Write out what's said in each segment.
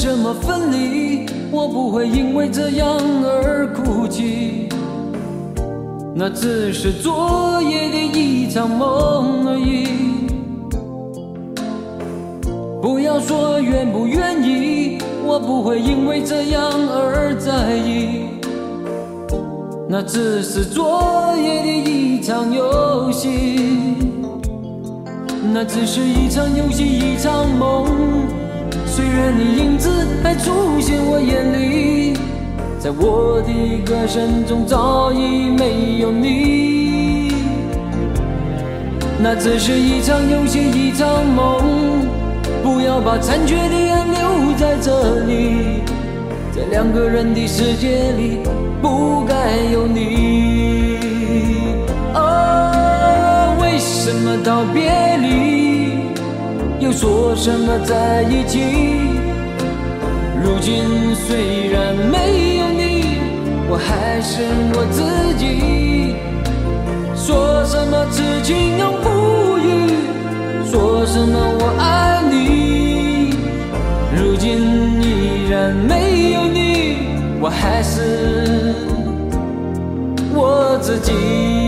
什么分离，我不会因为这样而哭泣。那只是昨夜的一场梦而已。不要说愿不愿意，我不会因为这样而在意。那只是昨夜的一场游戏，那只是一场游戏，一场梦。虽然你影子还出现我眼里，在我的歌声中早已没有你。那只是一场游戏，一场梦。不要把残缺的爱留在这里，在两个人的世界里不该有你。哦，为什么道别离，又说什么在一起？如今虽然没有你，我还是我自己。说什么此情永不渝，说什么我爱你，如今依然没有你，我还是我自己。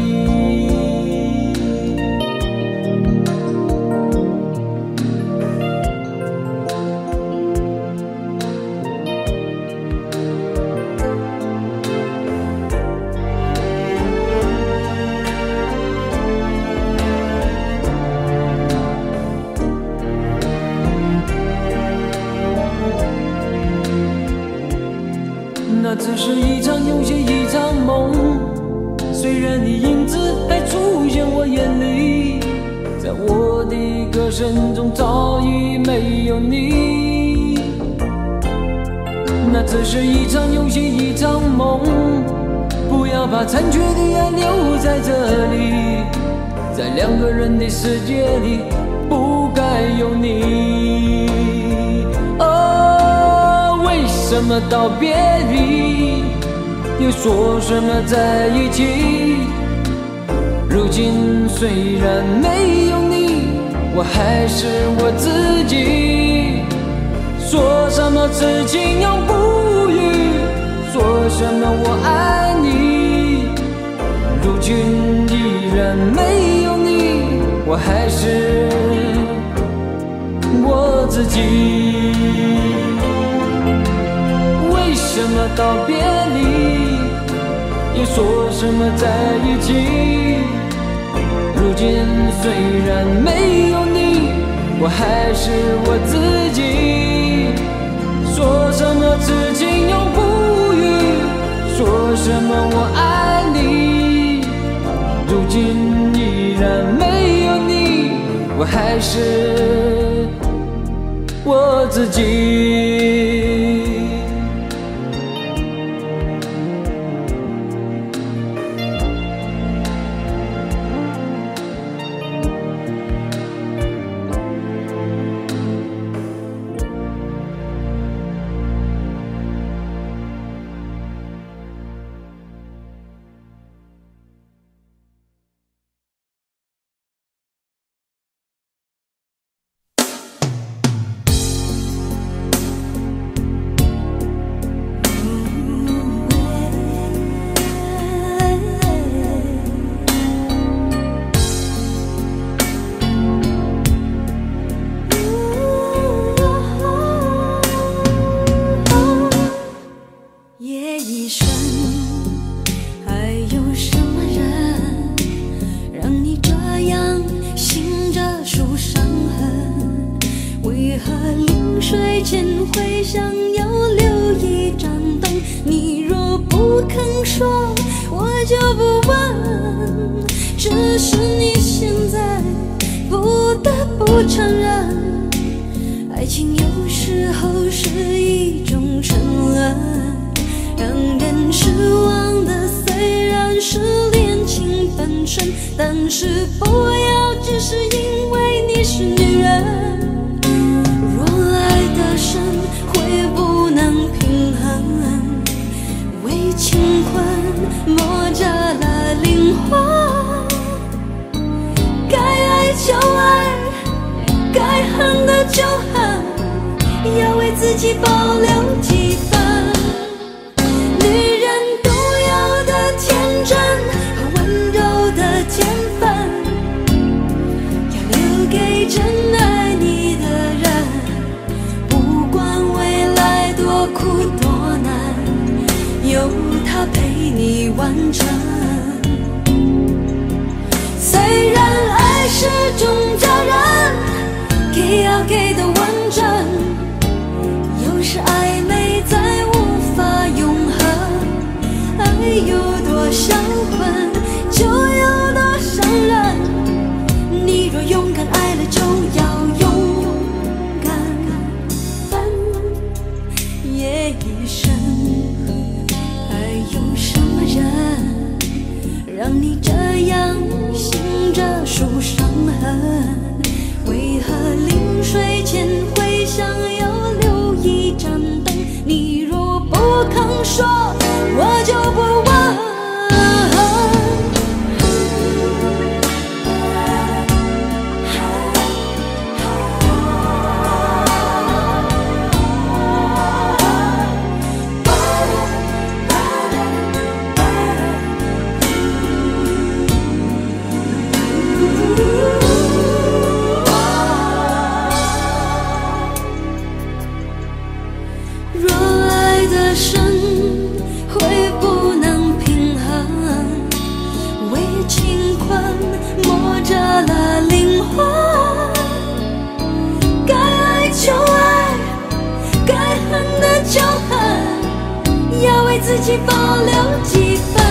那只是一场游戏，一场梦。虽然你影子还出现我眼里，在我的歌声中早已没有你。那只是一场游戏，一场梦。不要把残缺的爱留在这里，在两个人的世界里不该有你。为什么道别离，又说什么在一起？如今虽然没有你，我还是我自己。说什么此情永不渝，说什么我爱你，如今依然没有你，我还是我自己。为什么道别离，又说什么在一起？如今虽然没有你，我还是我自己。说什么此情永不渝，说什么我爱你，如今依然没有你，我还是我自己。 但是不要只是因为你是女人，若爱得深会不能平衡，为情困磨折了灵魂，该爱就爱，该恨的就恨， 要为自己保留几分。女人独有的天真和温柔的天分，要留给真爱你的人。不管未来多苦多难，有他陪你完成。虽然爱是种责任，给要给的完整，有时暧昧再无法永恒。爱有多销魂，就有多伤人。你若勇敢爱了，就要勇敢分也一生。还有什么人让你这样醒着数伤痕？为何临睡前会想要留一盏灯？你若不肯说，我就不问。若爱得深，会不能平衡，为情困磨折了灵魂。该爱就爱，该恨的就恨，要为自己保留几分。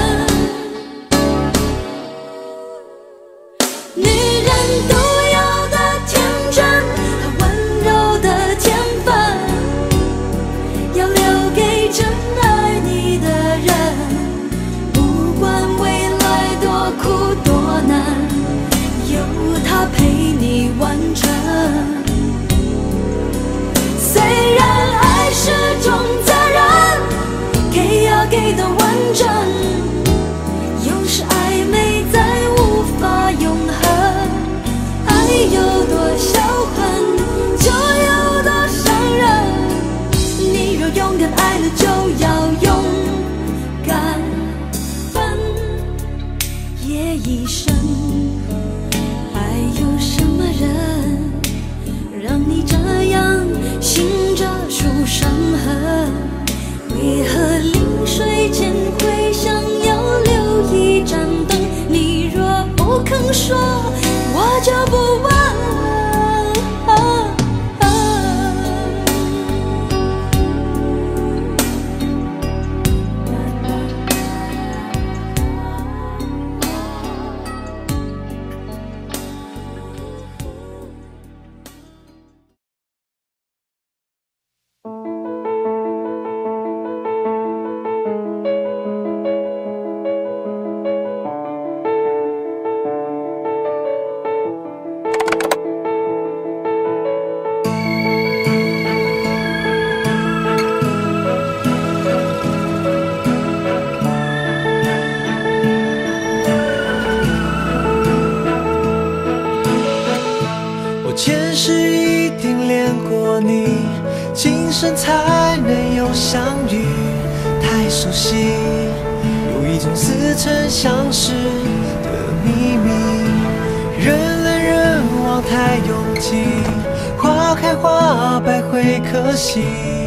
女人独有的天真和温柔的天分，要留给真爱你的人。不管未来多苦多难，有他陪你完成。虽然爱是种责任，给要给的完整，有时暧昧再无法永恒。爱有多销魂，就有多伤人。你若勇敢爱了，就要勇敢分也一生。还有什么人让你这样醒着数伤痕？为何临睡前会想要留一盏灯？你若不肯说，我就不问。 前世一定恋过你，今生才能有相遇。太熟悉，有一种似曾相识的秘密。人来人往太拥挤，花开花败会可惜。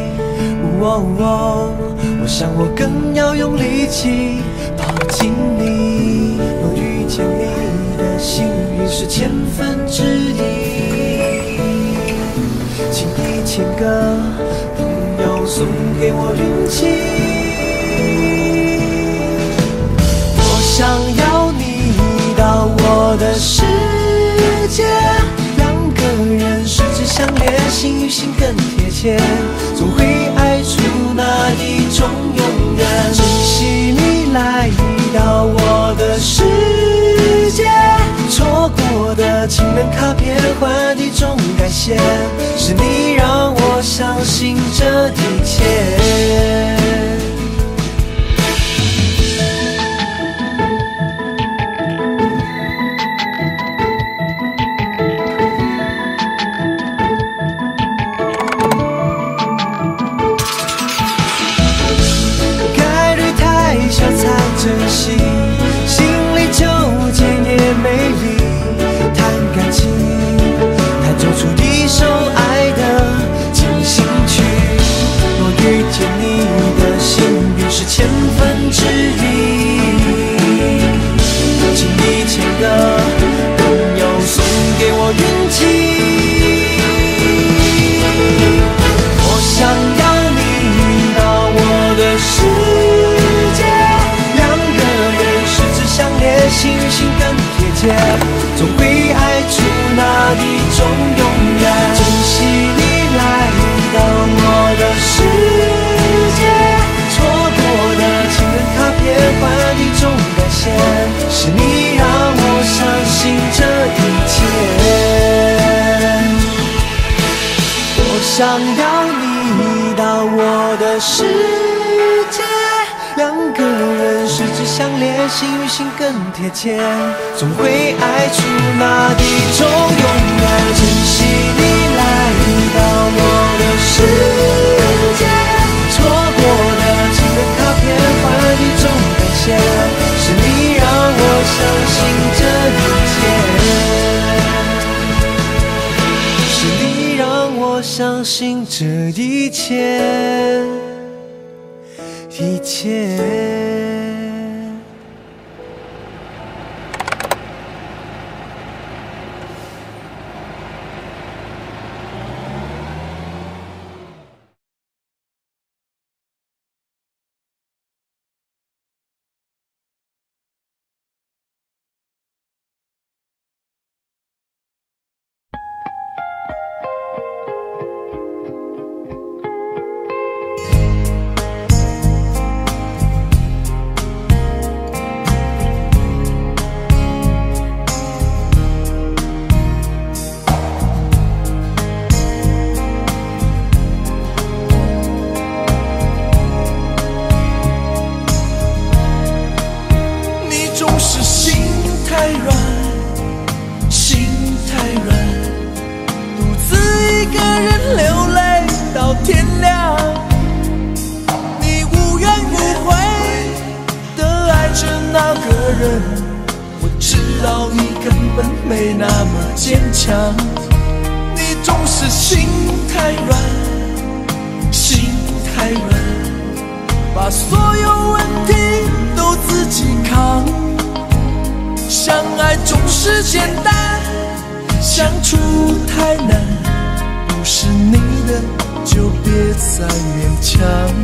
我想我更要用力气抱紧你。若遇见你的幸运是千分之一。请一千个朋友送给我运气。我想要你到我的世界，两个人十指相连，心与心更贴切，总会爱出那一种永远。珍惜你来到我的世界，错过的情人卡片换一种感谢，是你让我相信这一切。 想要你到我的世界，两个人十指相连，心与心更贴切，总会爱出那一种永远。珍惜你来到我的世界，错过的情人卡片换一种感谢，是你让我相信这一切，是你让我相信这一切，一切。 我知道你根本没那么坚强，你总是心太软，心太软，把所有问题都自己扛。相爱总是简单，相处太难，不是你的就别再勉强。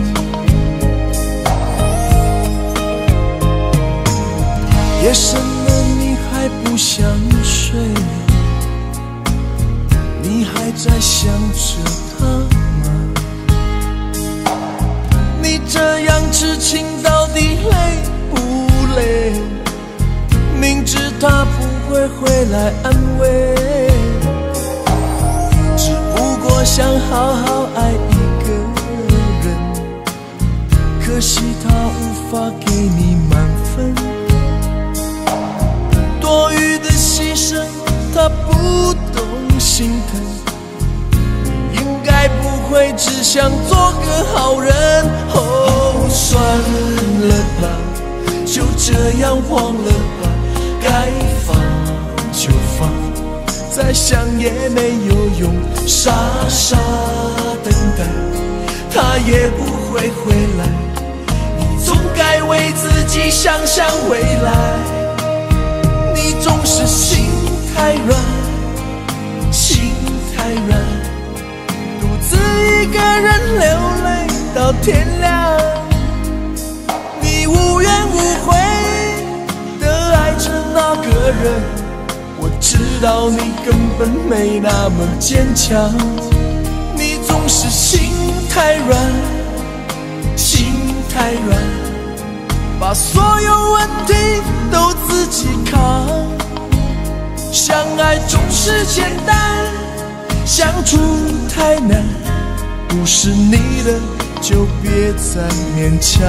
夜深了你还不想睡，你还在想着他吗？你这样痴情到底累不累？明知他不会回来安慰，只不过想好好爱一个人，可惜他无法给你满分。多余的牺牲，他不懂心疼。你应该不会只想做个好人。哦，算了吧，就这样忘了吧，该放就放，再想也没有用。傻傻等待，他也不会回来。你总该为自己想想未来。你总是心太软，心太软，独自一个人流泪到天亮。你无怨无悔地爱着那个人，我知道你根本没那么坚强。你总是心太软，心太软，把所有问题都自己扛。相爱总是简单，相处太难，不是你的就别再勉强。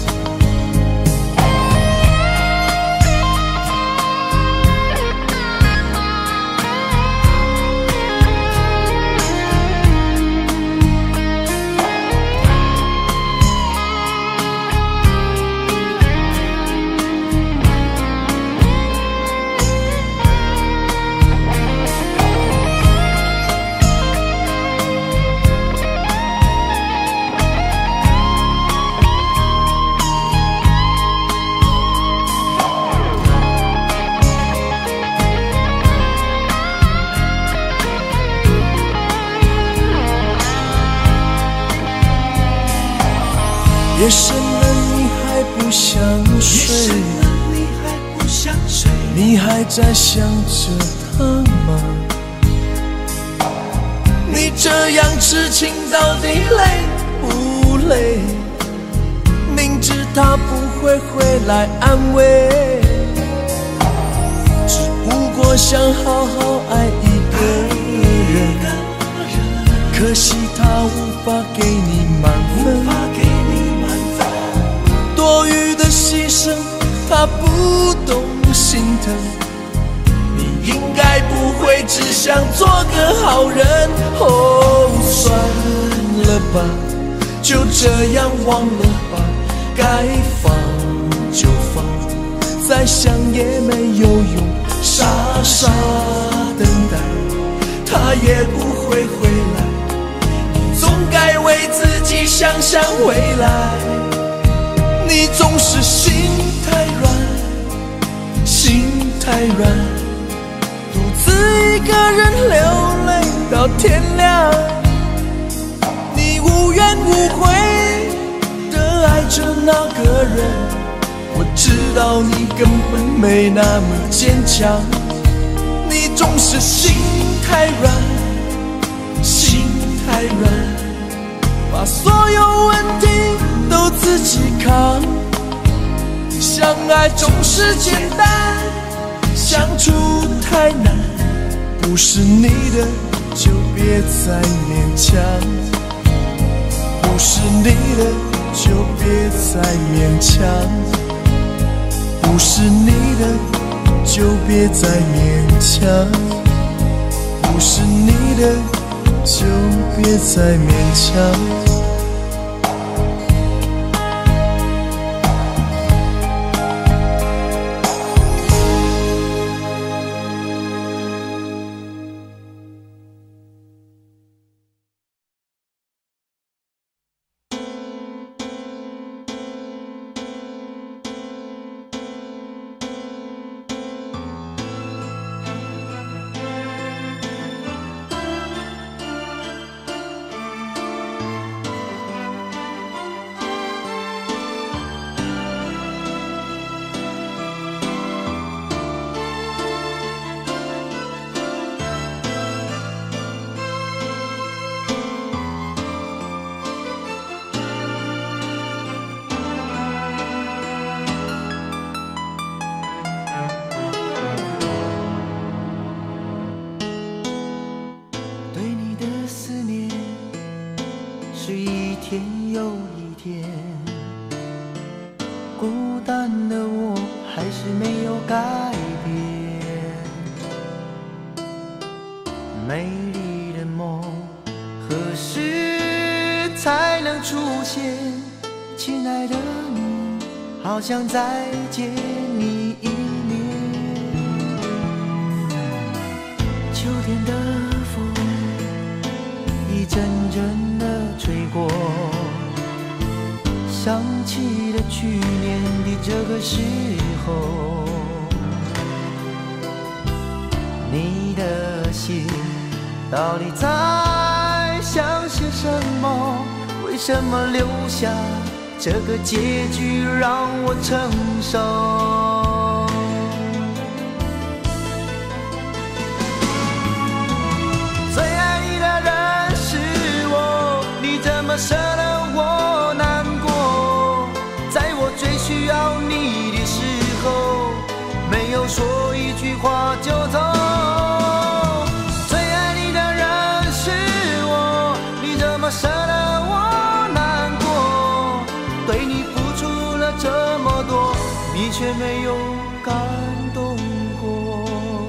夜深了你还不想睡，你还在想着他吗？你这样痴情到底累不累？明知他不会回来安慰，只不过想好好爱一个人，可惜他法给你满分，多余的牺牲他不懂心疼，你应该不会只想做个好人。哦，算了吧，就这样忘了吧，该放就放，再想也没有用，傻傻等待他也不会回来，你总该为自己想想未来。你总是心太软，心太软，独自一个人流泪到天亮，你无怨无悔地爱着那个人，我知道你根本没那么坚强，你总是心太软，心太软，把所有问题都自己扛。相爱总是简单，相处太难，不是你的就别再勉强，不是你的就别再勉强，不是你的就别再勉强，不是你的就别再勉强。 好想再见你一面，秋天的风一阵阵地吹过，想起了去年的这个时候，你的心到底在想些什么？为什么留下这个结局让我承受？最爱你的人是我，你怎么舍得我难过？在我最需要你的时候，没有说一句话就走。最爱你的人是我，你怎么舍得我？对你付出了这么多，你却没有感动过。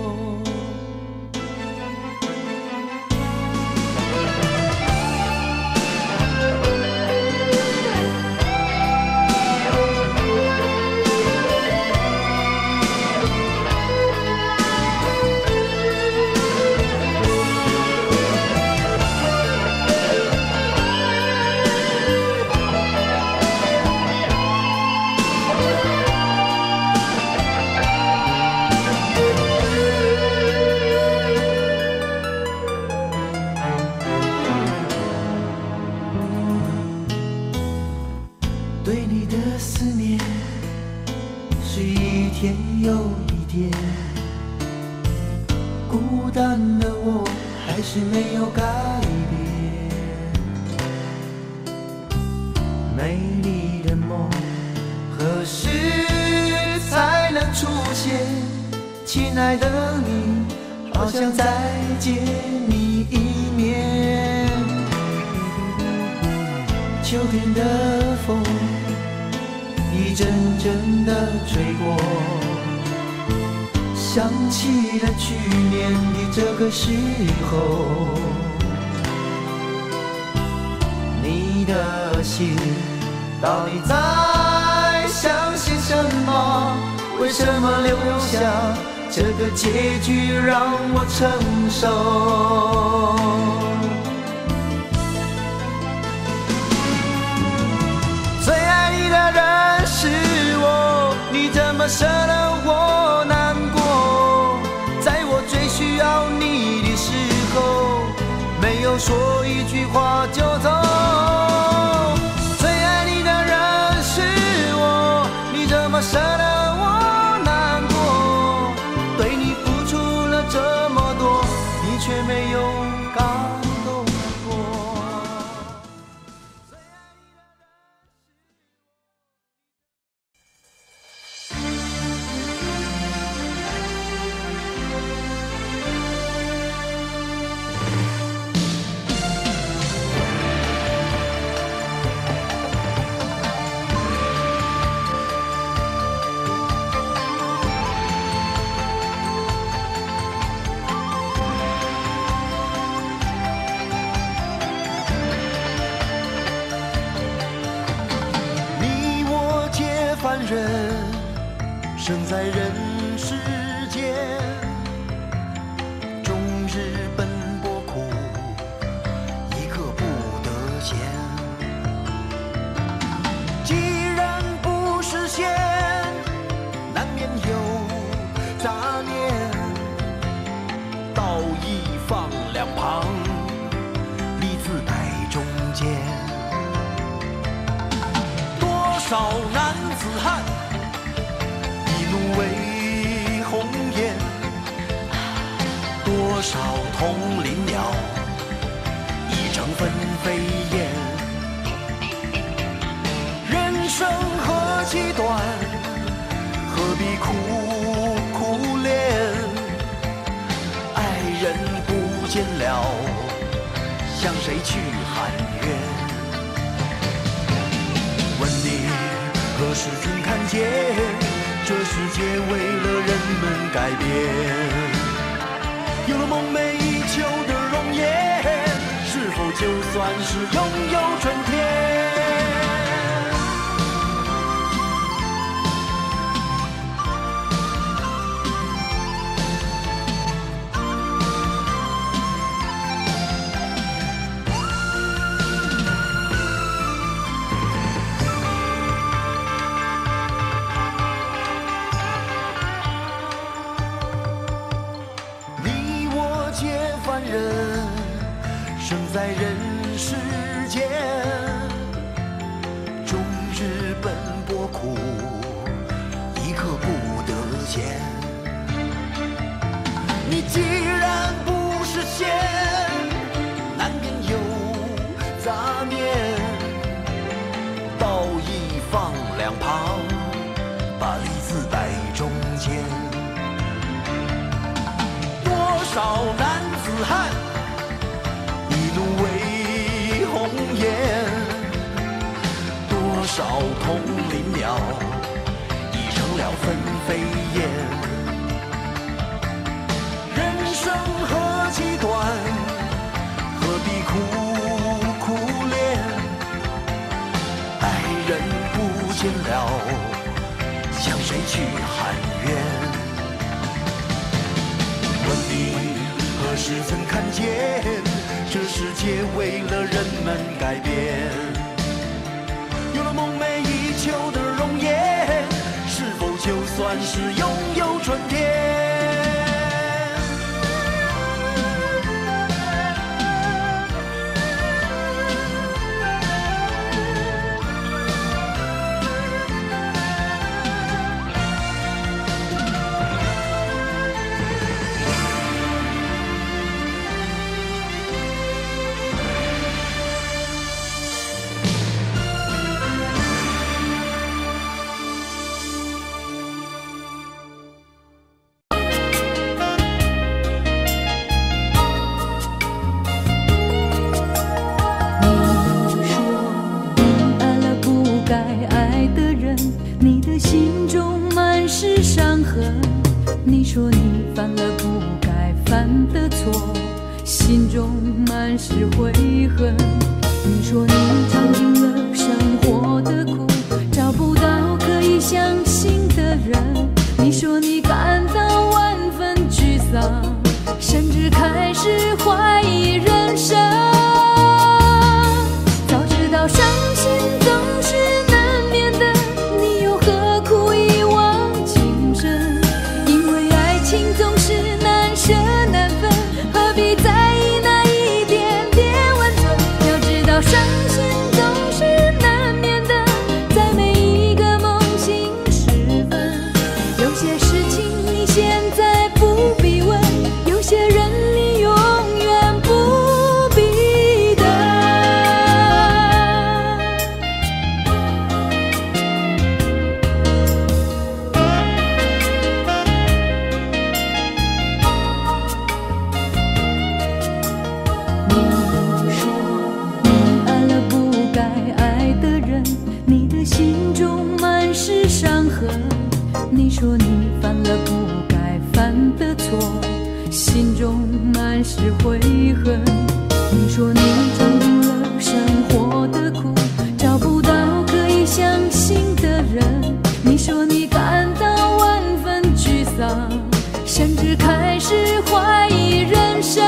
对你的思念是一天又一天，孤单的我还是没有改变。美丽的梦何时才能出现？亲爱的你，好想再见你一面。 秋天的风一阵阵的吹过，想起了去年的这个时候，你的心到底在想些什么？为什么留下这个结局让我承受？最爱你的人是我，你怎么舍得我难过？在我最需要你的时候，没有说一句话就走。最爱你的人是我，你怎么舍得我难过？对你付出了这么多，你却没有感动过。凡人生在人世间，终日奔波苦，一刻不得闲。既然不实现，难免有杂念，道义放两旁，利字摆中间。多少男子汉，一怒为红颜；多少同林鸟，一城分飞燕。人生何其短，何必苦苦恋？爱人不见了，向谁去喊冤？问你何时曾看见，这世界为了人们改变？有了梦寐以求的容颜，是否就算是拥有春天？人生在人世间，终日奔波苦，一刻不得闲。你既然不实现，难免有杂念，道义放两旁，把利字摆中间。多少男子汉，一怒为红颜；多少同林鸟，已成了分飞燕。人生何其短，何必苦苦恋？爱人不见了，向谁去喊冤？问你何时曾看见，这世界为了人们改变？有了梦寐以求的容颜，是否就算是拥有春天？ 犯的错，心中满是悔恨。你说你尝尽了生活的苦，找不到可以相信的人。你说你感到万分沮丧，甚至开始怀疑人生。早知道伤心总是难免的，你又何苦一往情深？因为爱情总是难舍难分，何必在意那一点点温存？要知道伤心总是难免的，在每一个梦醒时分。有些事情你现在不必问，有些人你永远不必等。你说你爱了不该爱的人，你的心中满是伤痕。你说你犯了不该犯的错，心中满是悔恨。你说你尝尽了生活的苦，找不到可以相信的人。你说你感到万分沮丧，甚至开始怀疑人生。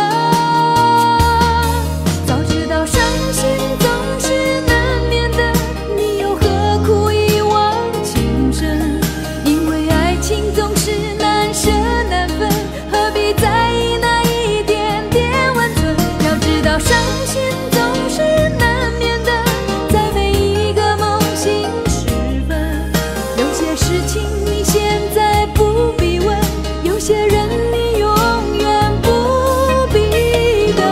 早知道伤心总是难免的，你又何苦一往情深？因为爱情总是难舍难分，何必在意那一点点温存？要知道伤心总是难免的，在每一个梦醒时分。有些事情你现在不必问，有些人你永远不必等。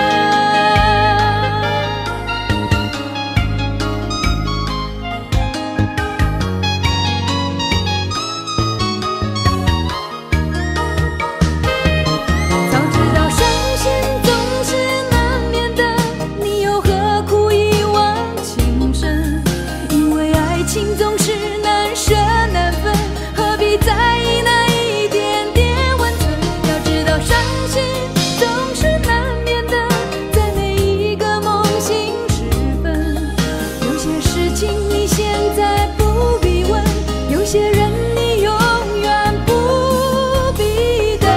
早知道伤心总是难免的，你又何苦一往情深？因为爱情总是难舍难分，何必在意那一点点温存？要知道伤心总是难免的，在每一个梦醒时分。有些事情你现在不必问，有些人你永远不必等。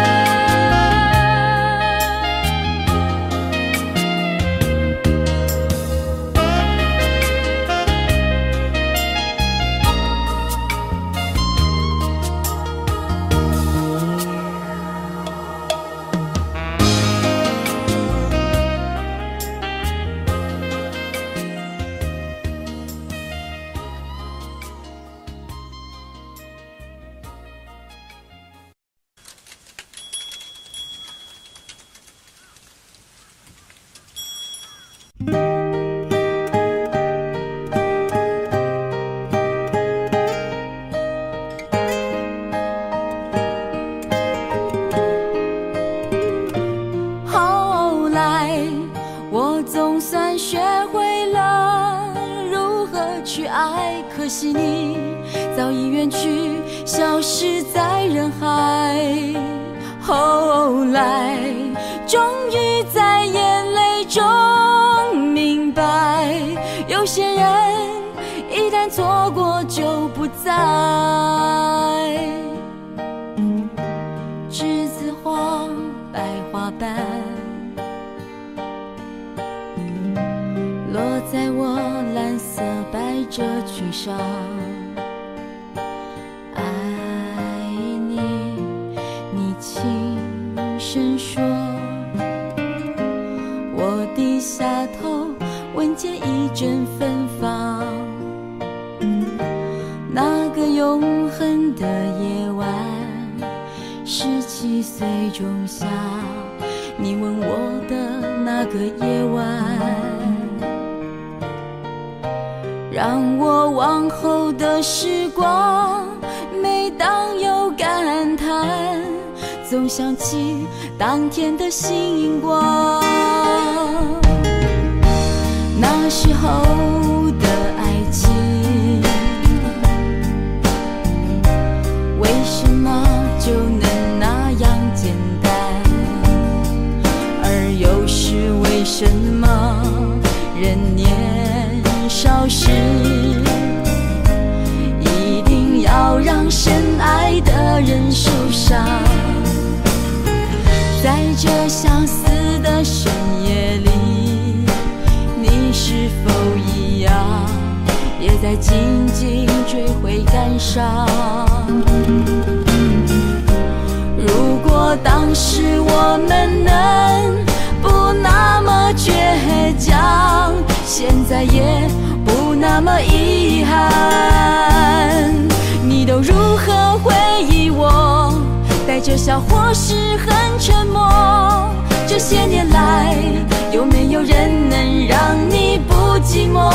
后来我总算学会了如何去爱，可惜你早已远去，消失在人海。后来终于在眼泪中明白，有些人一旦错过就不再。栀子花白花瓣落在我蓝色百褶裙上，爱你，你轻声说。我低下头，闻见一阵芬芳。那个永恒的夜晚，17岁仲夏，你吻我的那个夜晚，让我往后的时光，每当有感叹，总想起当天的星光。那时候的爱情，为什么就能那样简单？ 什么人年少时一定要让深爱的人受伤？在这相思的深夜里，你是否一样也在静静追悔感伤？如果当时我们能不那么倔强，现在也不那么遗憾。你都如何回忆我？带着笑或是很沉默。这些年来，有没有人能让你不寂寞？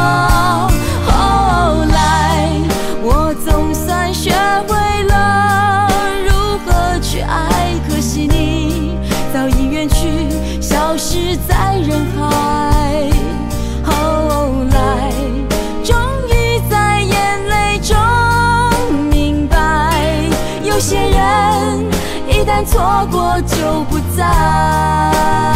后来，我总算学会了如何去爱，可惜你早已远去，消失在人海。后来，终于在眼泪中明白，有些人一旦错过就不再。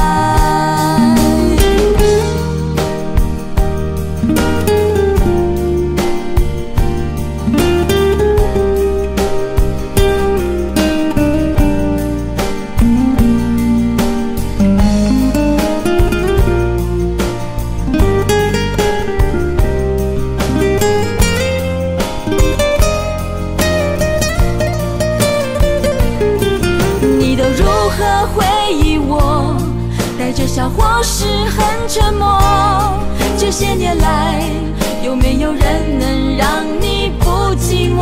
带着笑或是很沉默，这些年来，有没有人能让你不寂寞？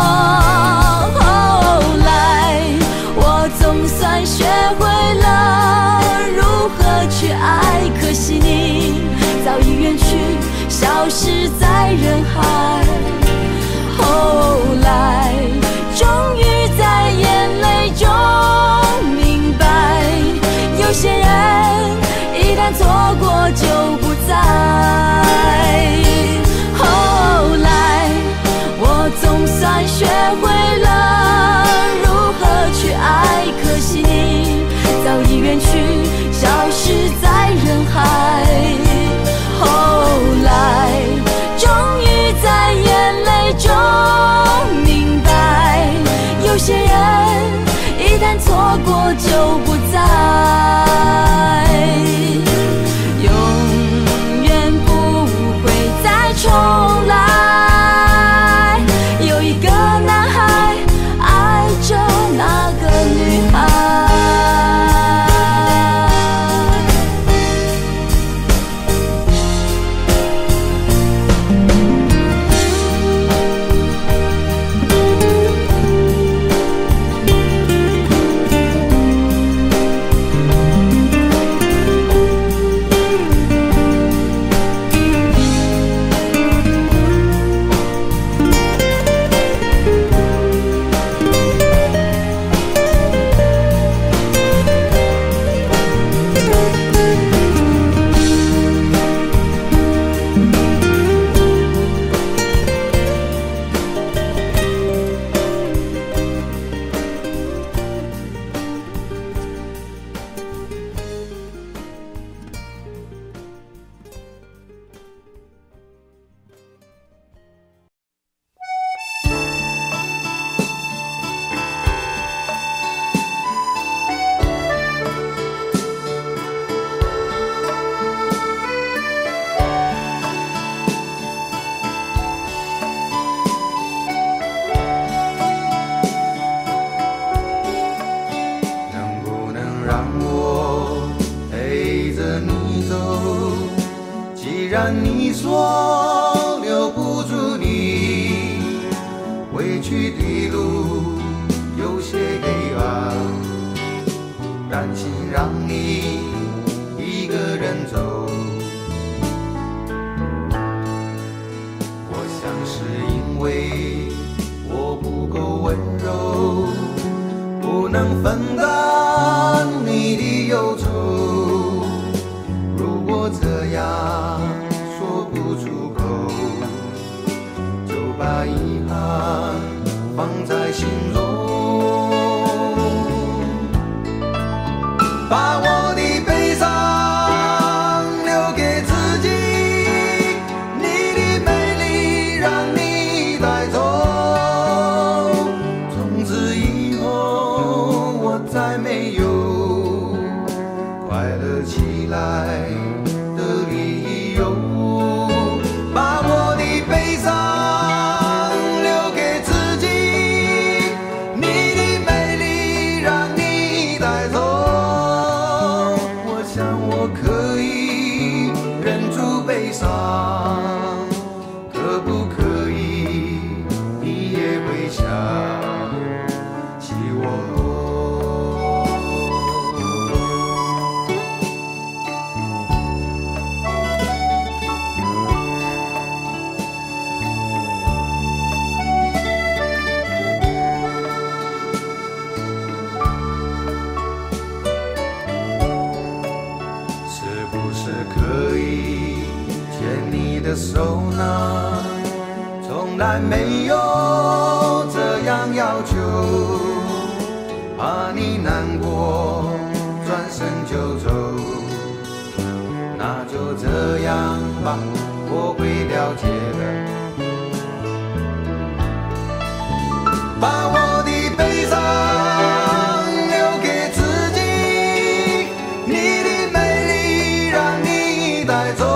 后来，我总算学会了如何去爱，可惜你早已远去，消失在人海。后来，终于在眼泪中明白，有些人一旦错过就不再。后来，我总算学会了如何去爱，可惜你早已远去，消失在人海。后来，终于在眼泪中明白，有些人一旦错过就不再。重来，有一个男孩爱着那个女孩。 你说留不住你，回去的路有些黑暗，担心让你一个人走。我想是因为我不够温柔，不能分担你的忧愁。如果这样说不出口，就把遗憾放在心中，把我的悲伤可以牵你的手呢？从来没有这样要求，怕你难过，转身就走。那就这样吧，我会了解的。把我的悲伤留给自己，你的美丽让你带走。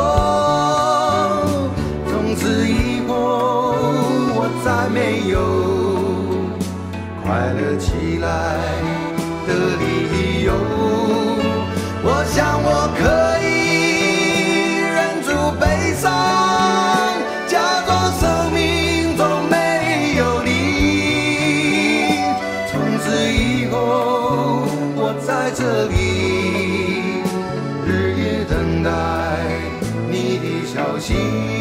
从此以后，我再没有快乐起来的理由。我想我可以忍住悲伤，假装生命中没有你。从此以后，我在这里日夜等待你的消息。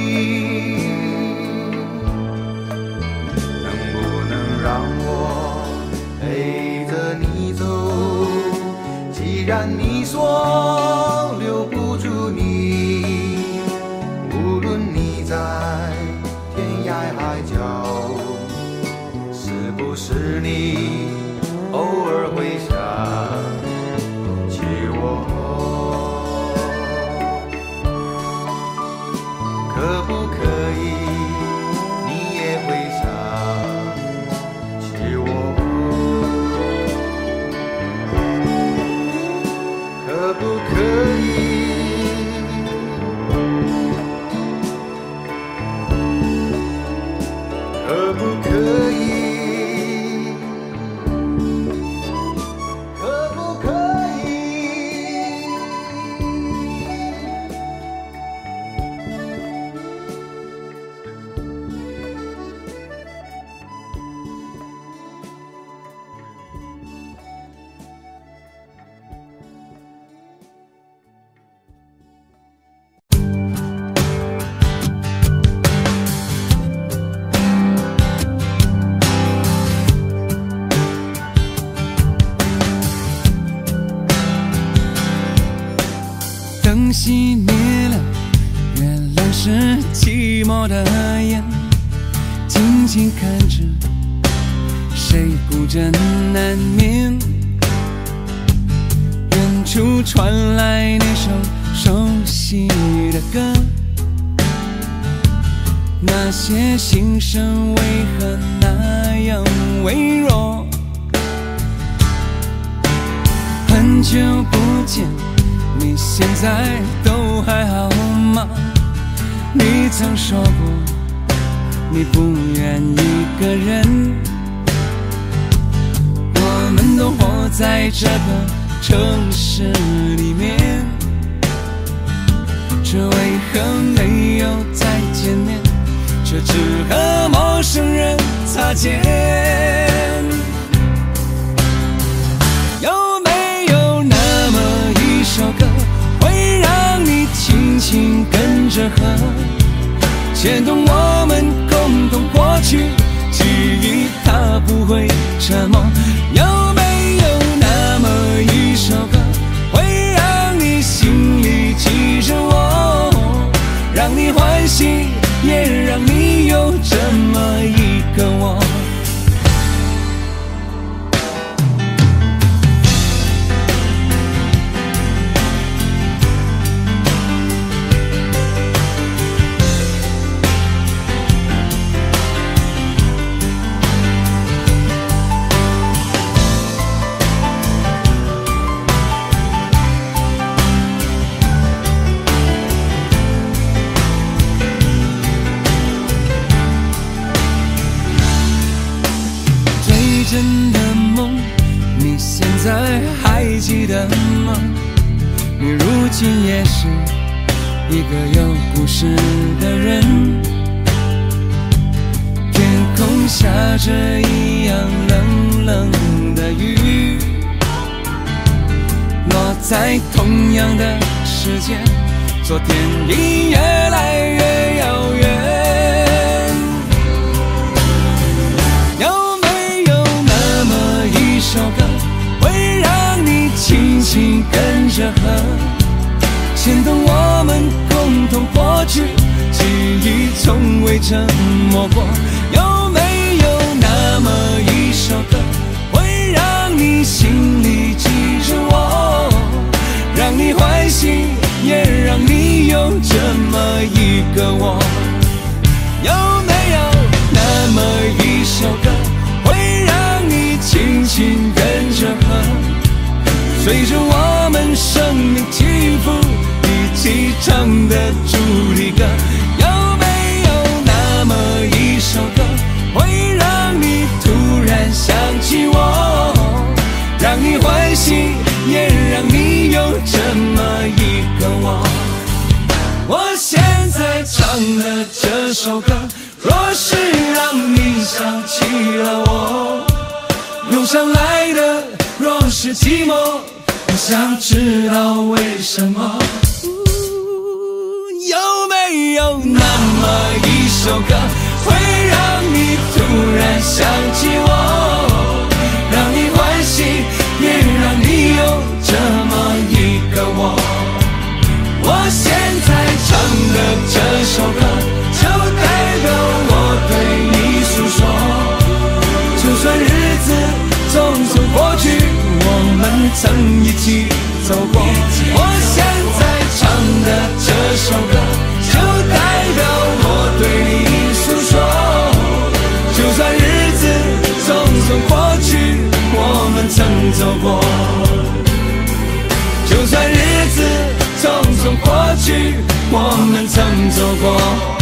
能不能让我陪着你走？既然你说留不住你，无论你在天涯海角，是不是你偶尔会想起我？可不可以你也会想起我？可不可以？可不可以？可不可以？ 灯熄灭了，原来是寂寞的眼，静静看着谁孤枕难眠。远处传来那首熟悉的歌，那些心声为何那样微弱？很久不见，你现在都还好吗？你曾说过你不愿一个人，我们都活在这个城市里面，这为何没有再见面，却只和陌生人擦肩？有没有那么一首歌，会让你轻轻跟着和，牵动我们共同过去记忆，它不会沉默。有没有那么一首歌，会让你心里记着我，让你欢喜，也让你有这么一个我？真的梦，你现在还记得吗？你如今也是一个有故事的人，天空下着一样冷冷的雨，落在同样的时间，昨天已越来越遥远。首歌会让你轻轻跟着和，牵动我们通通过去，记忆从未沉默过。有没有那么一首歌，会让你心里记着我，让你欢喜，也让你有这么一个我？有没有那么一首歌，会让你轻轻跟着和，随着我们生命起伏一起唱的主题歌？有没有那么一首歌，会让你突然想起我，让你欢喜，也让你有这么一个我？我现在唱的这首歌，若是让你想起了我，涌上来的若是寂寞，我想知道为什么。有没有那么一首歌，会让你突然想起我，让你欢喜，也让你有这么一个我？我现在唱的这首歌，就代表我对你诉说。就算日子匆匆过去，我们曾一起走过。我现在唱的这首歌，就代表我对你诉说。就算日子匆匆过去，我们曾走过。就算日子匆匆过去，我们曾走过。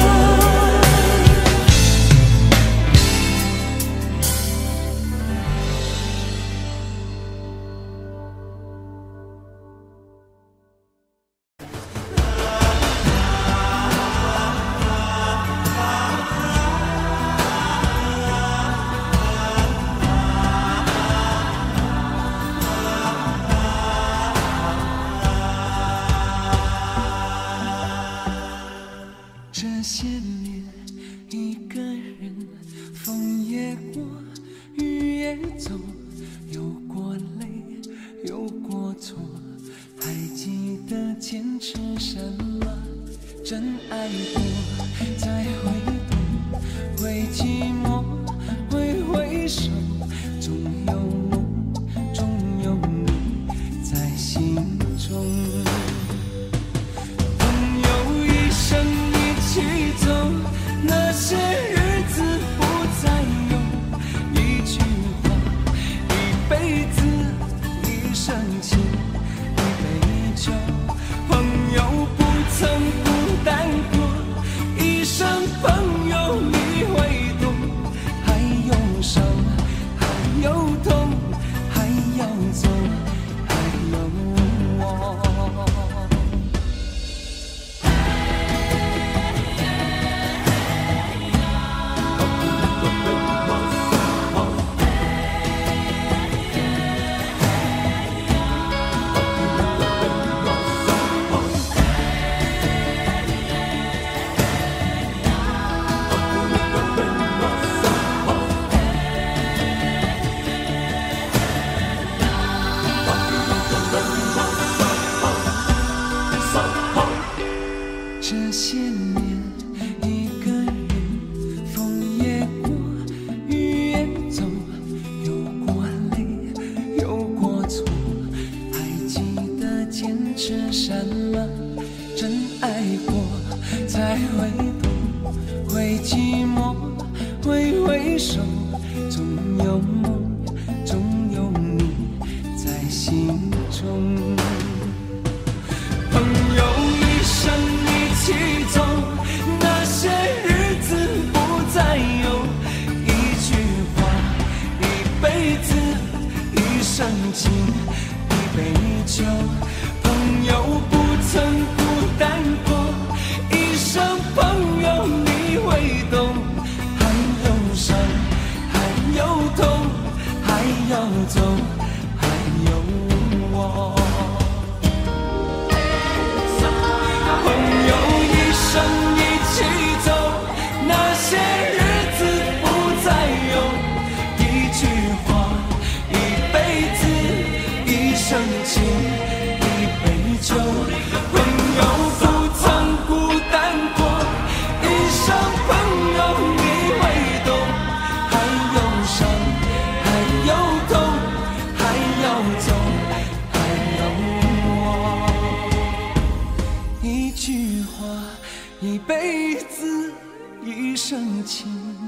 这些年一个人，风也过，雨也走，有过泪，有过错，还记得坚持什么？真爱过，再回头，会寂寞，会回首，总有梦，总有你在心中。朋友一生一起走，那些日子不再有，一句话，一辈子，一生情，一杯酒。朋友不曾孤单过，一生朋友你会懂。还有伤，还有痛，还要走，还有我。这些年一个人，风也过，雨也走，有过泪，有过错，还记得坚持什么？真爱过，再回头，会寂寞，会回首，总有梦，总有你在心中。朋友一生一起走，那些日子不再有，一句话，一辈子，一生情，一杯酒。朋友不曾孤单过，一生朋情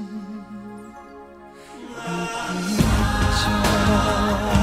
已回家。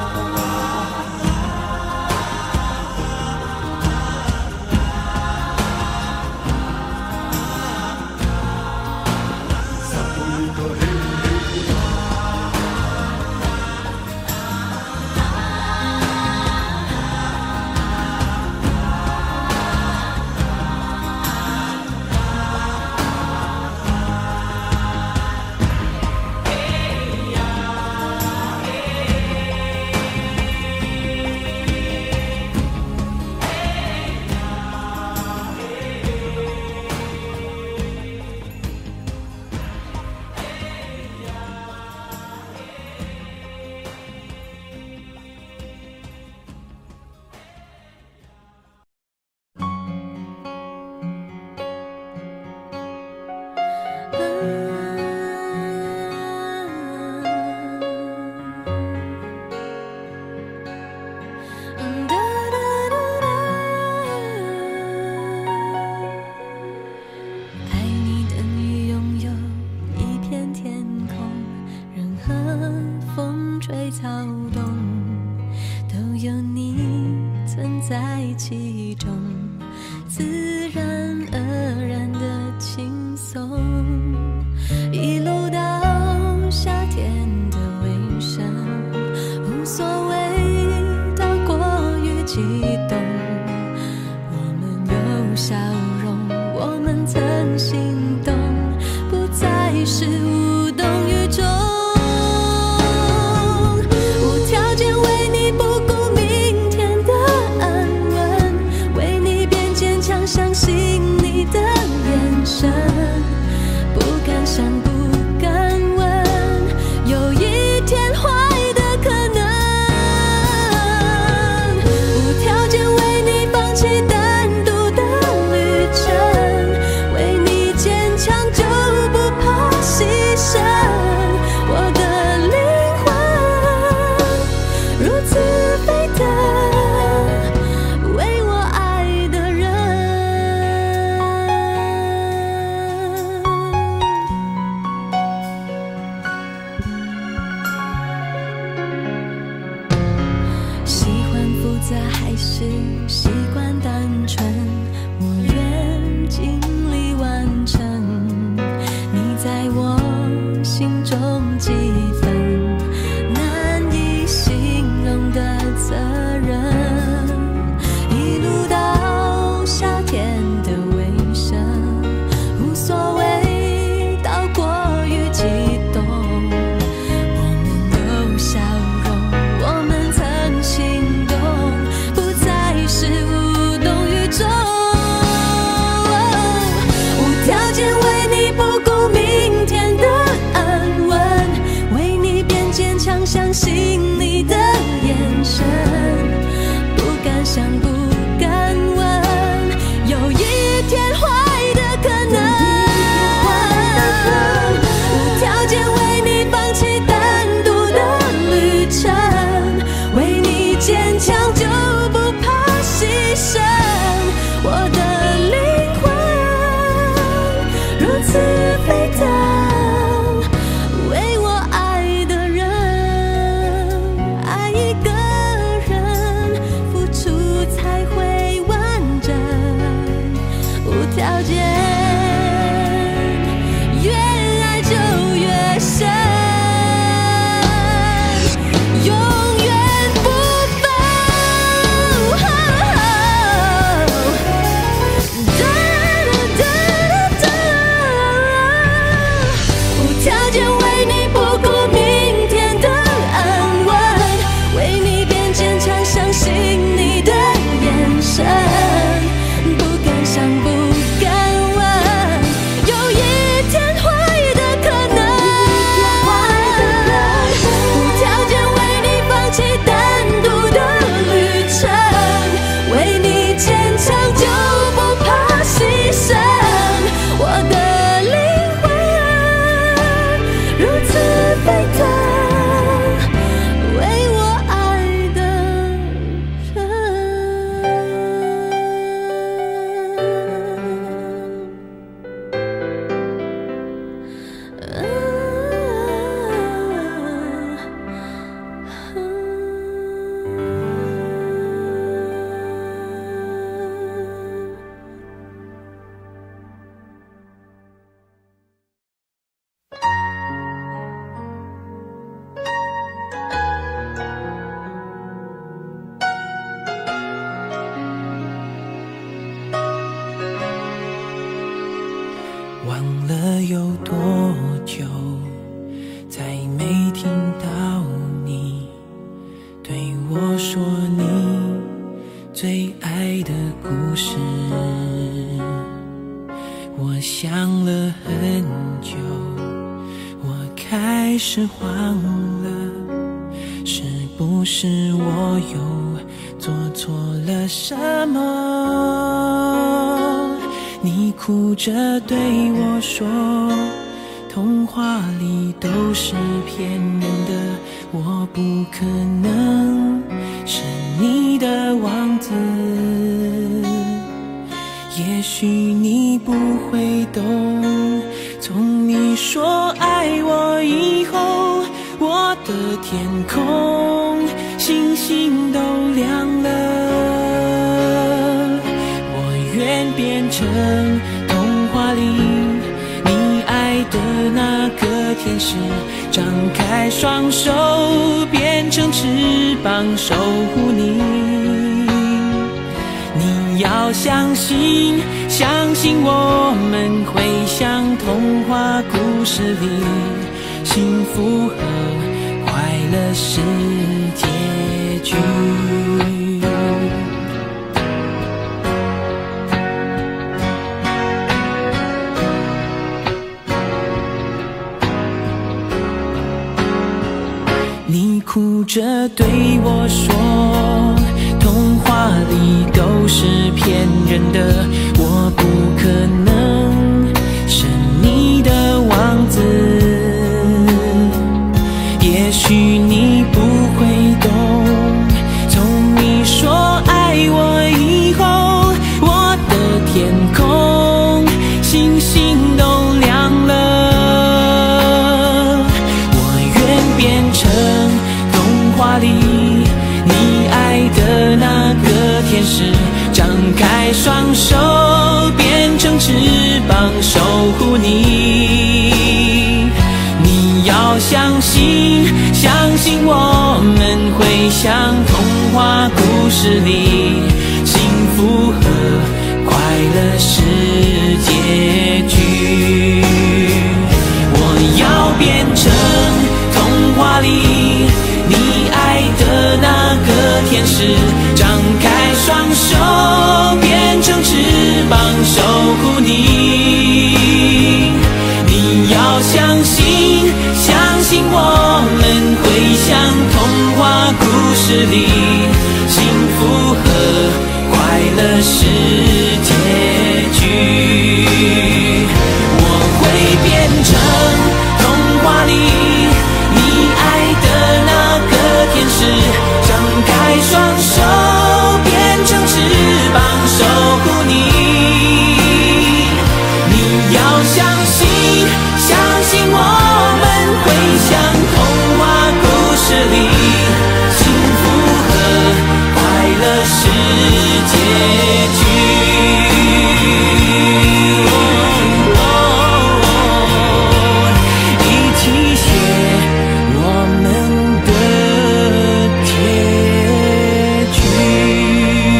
其中，自然而然的轻松，一路到夏天的尾声，无所谓到过于激动。我们有笑容，我们曾心动，不再是无动于衷。无条件为你不顾明天的安稳，为你变坚强，相信你的眼神，不敢想，不敢问，有一天坏的可能。无条件为你放弃单独的旅程，为你坚强就不怕牺牲。我的灵魂如此沸腾，为我爱的人。喜欢复杂还是习惯单纯？我愿尽力完成你在我心中几分难以形容的责任。一路到夏天的尾声，无所谓到过于激动。我们有笑容，我们曾心动，不再是最爱的故事，我想了很久，我开始慌了，是不是我又做错了什么？你哭着对我说，童话里都是骗人的，我不可能是你的王子。也许你不会懂，从你说爱我以后，我的天空星星都亮了。我愿变成童话里你爱的那个天使，张开双手变成翅膀守护你。你要相信，相信我们会像童话故事里，幸福和快乐是结局。你哭着对我说，童话里都是骗人的，我不可能是你的王子。也许你不会懂，从你说爱我以后，我的天空星星都亮了。我愿变成童话里你爱的那个天使，张开双手变成翅膀守护你。你要相信，相信我们会像童话故事里，幸福和快乐是结局。我要变成童话里你爱的那个天使，张开双手变成翅膀守护你。你要相信，相信我们会像童话故事里，幸福和快乐是结局。我会变成童话里你爱的那个天使，张开双手变成翅膀守护你。你要相信，相信我们会像童话故事里，幸福和快乐是结局。一起写我们的结局。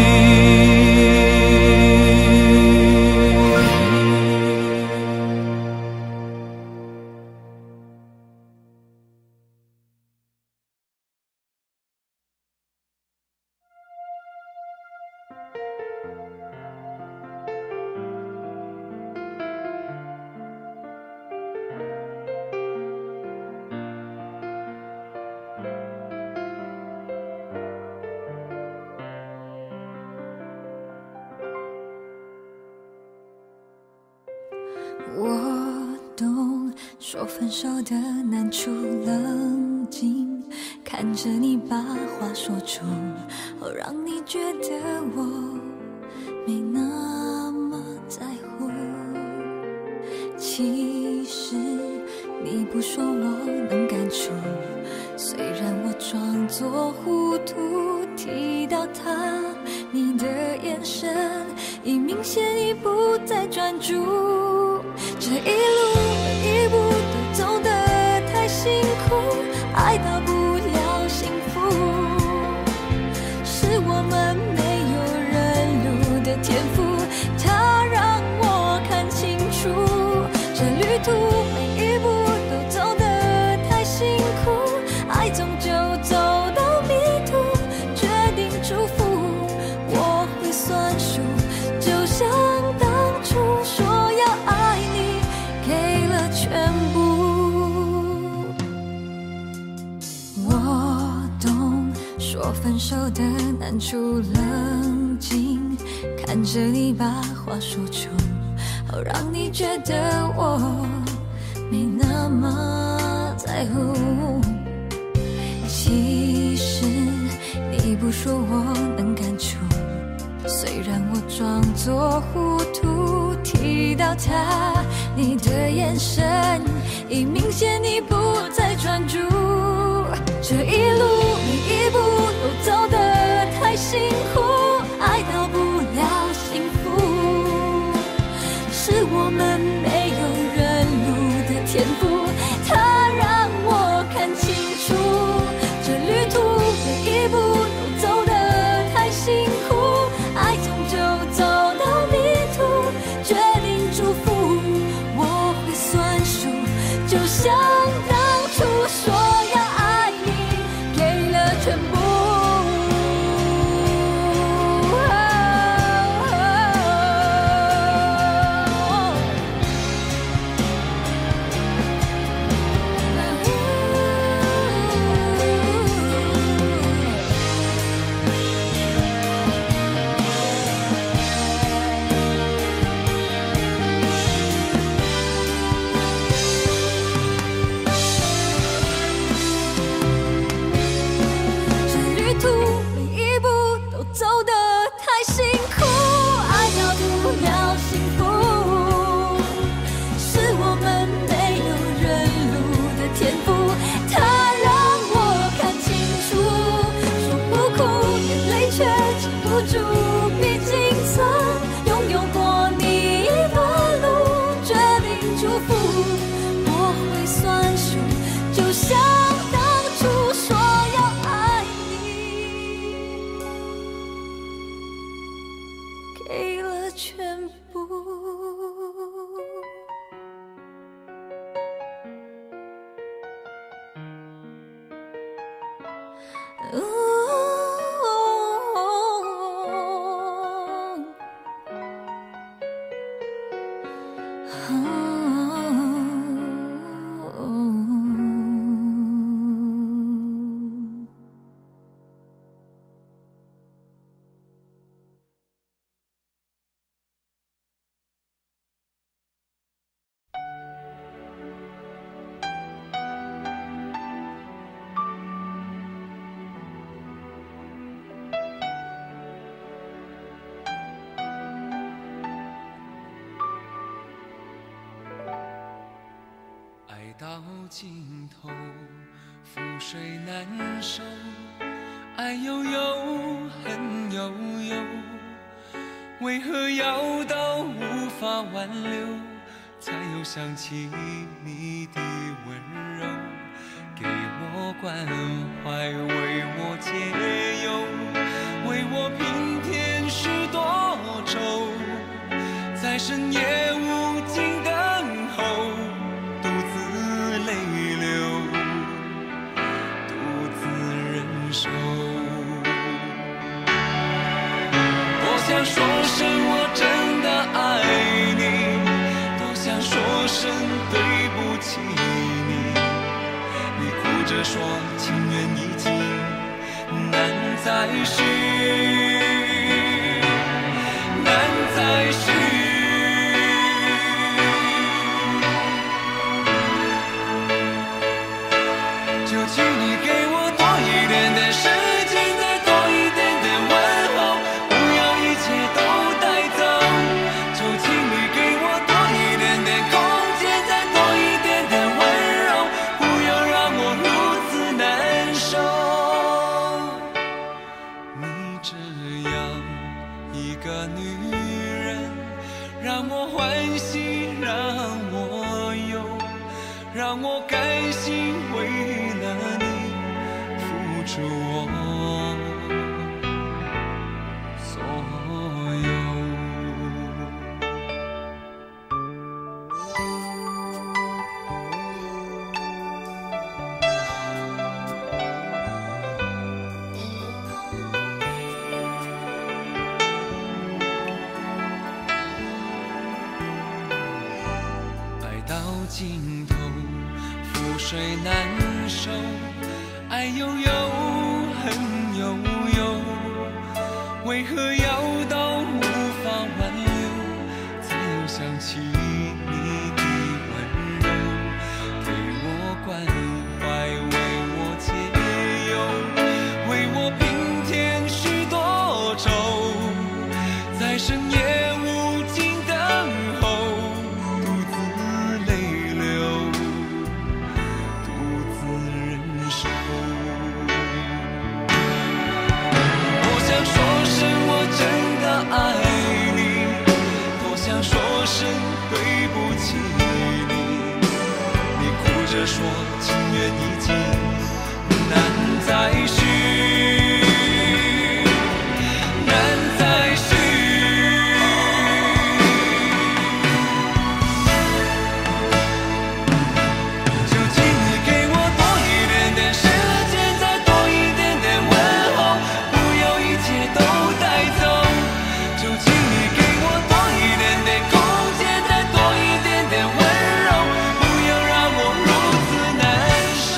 我懂，说分手的难处，冷静看着你把话说出，让你觉得我没那么在乎。其实你不说我能感触，虽然我装作糊涂，提到他，你的眼神已明显已不再专注。这一路每一步都走得太辛苦，爱到不了幸福，是我们没有认路的天赋，它让我看清楚，这旅途每一步都走得太辛苦，爱终究走到迷途，决定祝福我分手的难处冷静，看着你把话说出，好让你觉得我没那么在乎。其实你不说我能感触，虽然我装作糊涂，提到他，你的眼神已明显你不再专注。这一路每一步都走得太辛苦，爱到不了幸福，是我们没有认路的天赋，它让我看清楚，这旅途每一步都走得太辛苦，爱从就走到迷途，决定祝福，我会算数，就像当初说要爱你，给了全部。走得太辛苦，爱到不了幸福，是我们没有认路的天赋，它让我看清楚，说不哭眼泪却止不住，毕竟曾拥有过你一段路，决定祝福，我会算数，就像当初说要爱你，给了全部。 到尽头，覆水难收，爱悠悠，恨悠悠，为何要到无法挽留，才又想起你的温柔，给我关怀，为我解忧，为我平添许多愁，在深夜无尽等候，泪流，独自忍受。多想说声我真的爱你，多想说声对不起你。你哭着说情缘已尽，难再续，难再续。请你给我多一点点时间，再多一点点问候，不要一切都带走。就请你给我多一点点空间，再多一点点温柔，不要让我如此难受。你这样一个女人，让我欢喜，让我忧，让我甘心为付出我所有。爱到尽头，覆水难收，爱悠悠，恨悠悠。 为何要到无法挽留，才又想起你的温柔，对我关怀，为我解忧，为我平添许多愁，在深夜无尽等候，独自泪流，独自忍受。多想说声我真的爱你，多想说声对不起你，你哭着说情缘已尽，难再续，难再续。就请你给我多一点点时间，再多一点点问候，不要一切都带走。就请你给我多一点点空间，再多一点点温柔，不要让我如此难受。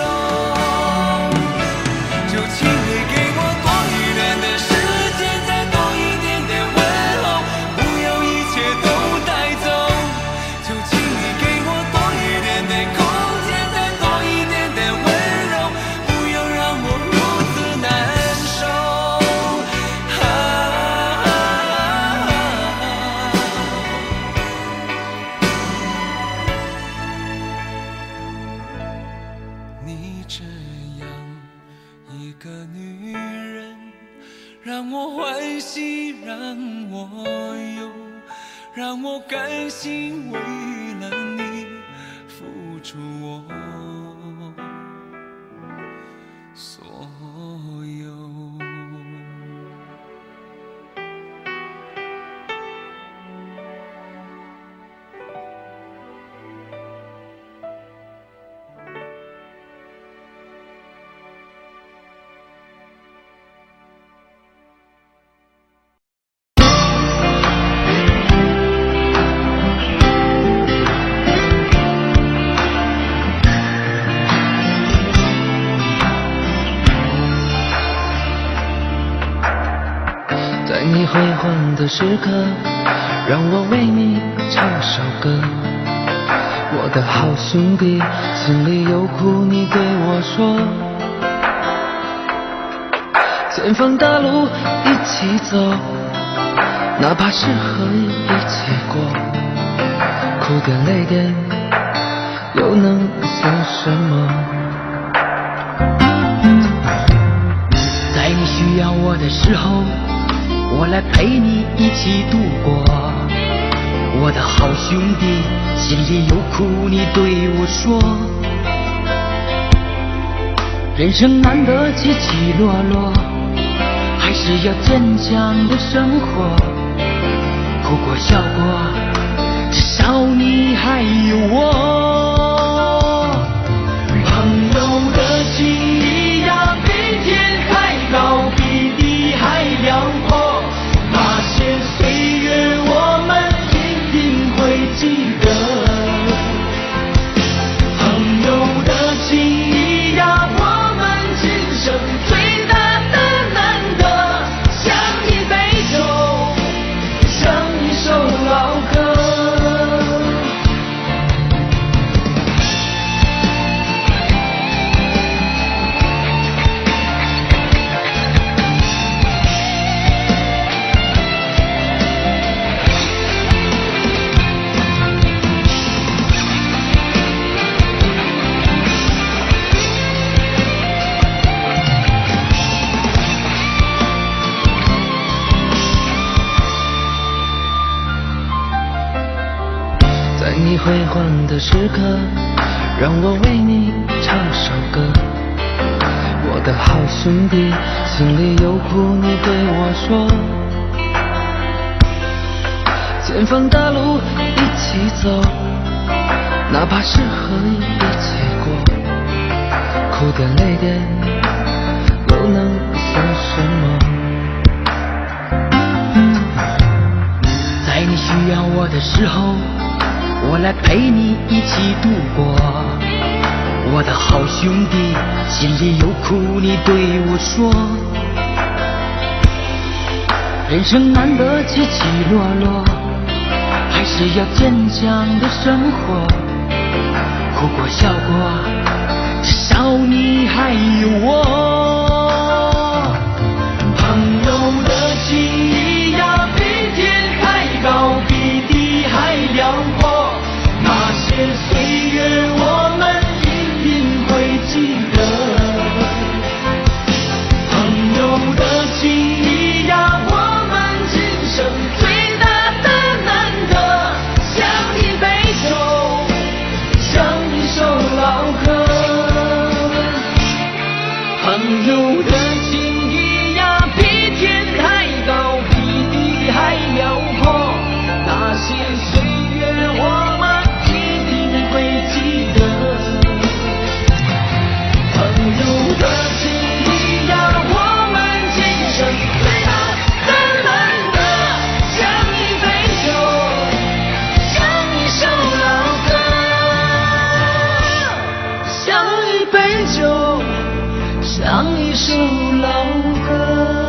就请你给我多一点点时间，再多一点点问候，不要一切都带走。就请你给我多一点点空间，再多一点点温柔，不要让我如此难受。你这样一个女人，让我欢喜，让我忧，让我甘心为了你付出我所有。 在你辉煌的时刻，让我为你唱首歌。我的好兄弟，心里有苦你对我说。前方大路一起走，哪怕是河一起过，哭点累点又能算什么？在你需要我的时候，我来陪你一起度过。我的好兄弟，心里有苦你对我说。人生难得起起落落，还是要坚强的生活。哭过笑过，至少你还有我。朋友的情谊呀，比天还高，比地还辽阔。那些岁月我们一定会记得。朋友的情谊呀，我们今生最大的难得，像一杯酒，像一首老歌。在你辉煌的时刻，让我为你唱首歌。我的好兄弟，心里有苦你对我说。前方大路一起走，哪怕是河一起过，哭点累点又能算什么？在你需要我的时候，我来陪你一起度过。我的好兄弟，心里有苦你对我说。 人生难得起起落落，还是要坚强的生活。哭过笑过，至少你还有我。朋友的情谊呀，比天还高，比地还辽阔。那些岁月我们一定会记得。朋友的情谊呀，我们今生最大的难得，像一杯酒，像一首老歌。朋友的情谊呀，比天还高，比地还辽阔。那些岁月我们一定会记得。朋友的情谊呀，我们今生最大的难得，像一杯酒，像一首老歌，像一杯酒，像一首老歌。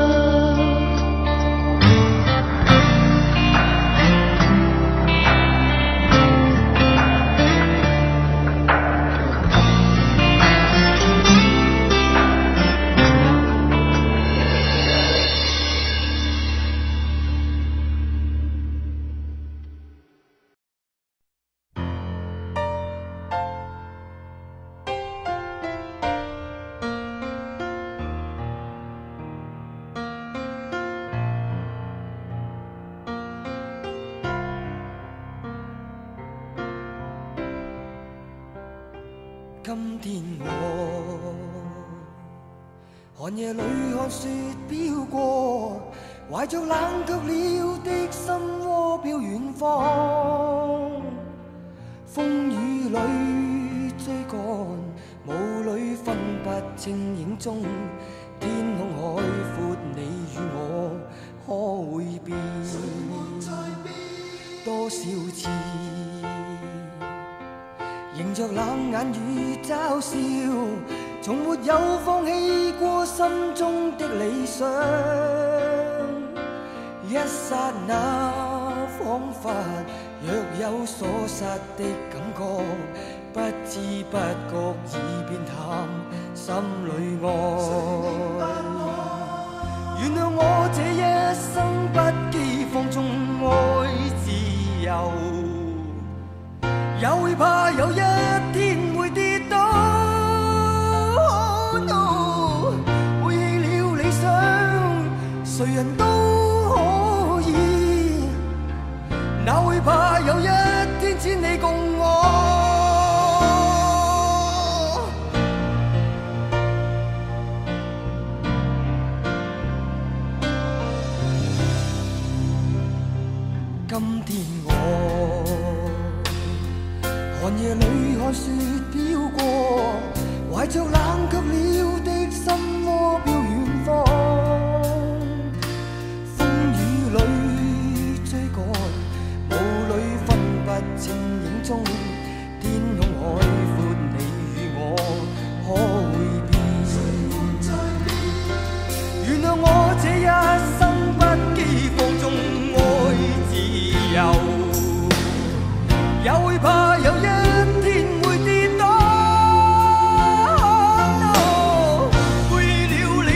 今天我寒夜里看雪飘過，懷着冷卻了的心窩飄遠方。風雨裏追趕，霧裏分不清影蹤。天空海闊，你與我可會變？多少次迎着冷眼與嘲笑，從沒有放棄過心中的理想。一剎那彷彿若有所失的感覺，不知不覺已變淡心裏愛。原諒我這一生不羈放縱愛自由，也會怕有一天會跌倒。Oh no， 背棄了理想，誰人都可以，哪會怕有一天只你共我。今天我寒夜裏看雪飄過，懷着冷卻了的心窩飄遠方。風雨裏追趕，霧裏分不清影蹤。天空海闊，你與我可會變？原諒我這一生不羈放縱愛自由，也會怕有一天會跌倒。背棄了理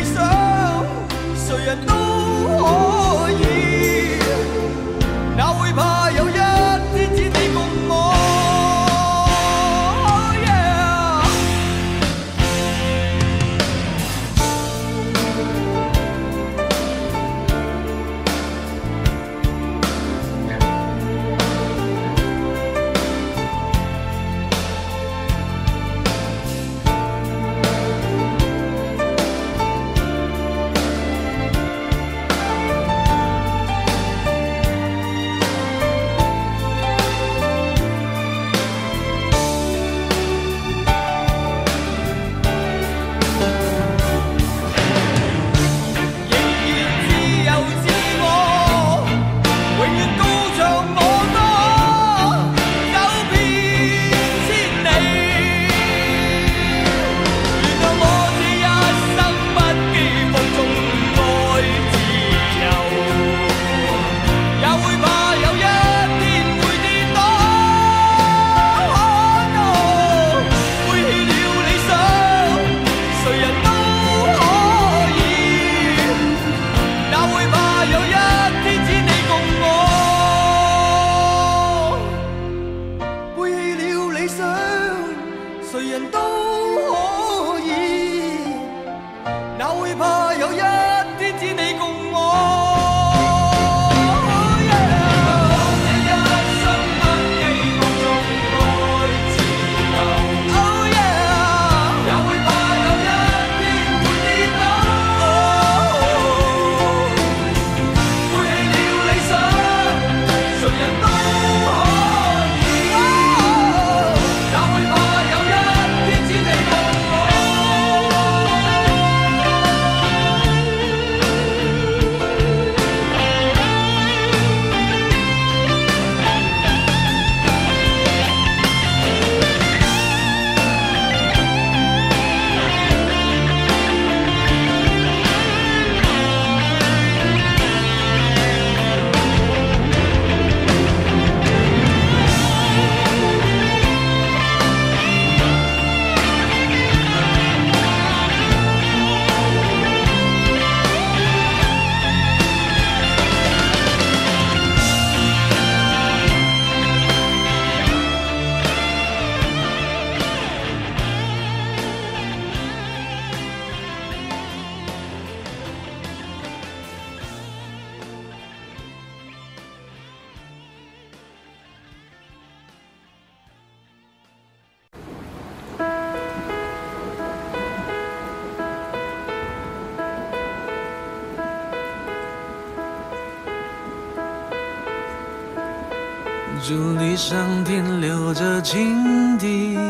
竹篱上停留着蜻蜓，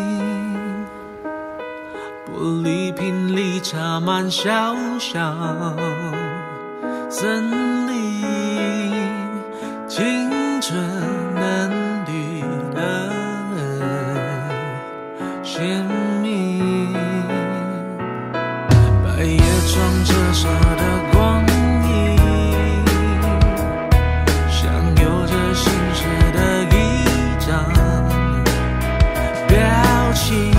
玻璃瓶里插满小小森林，青春嫩绿的鲜明，白叶窗折射的光影，像有着心事的一张表情，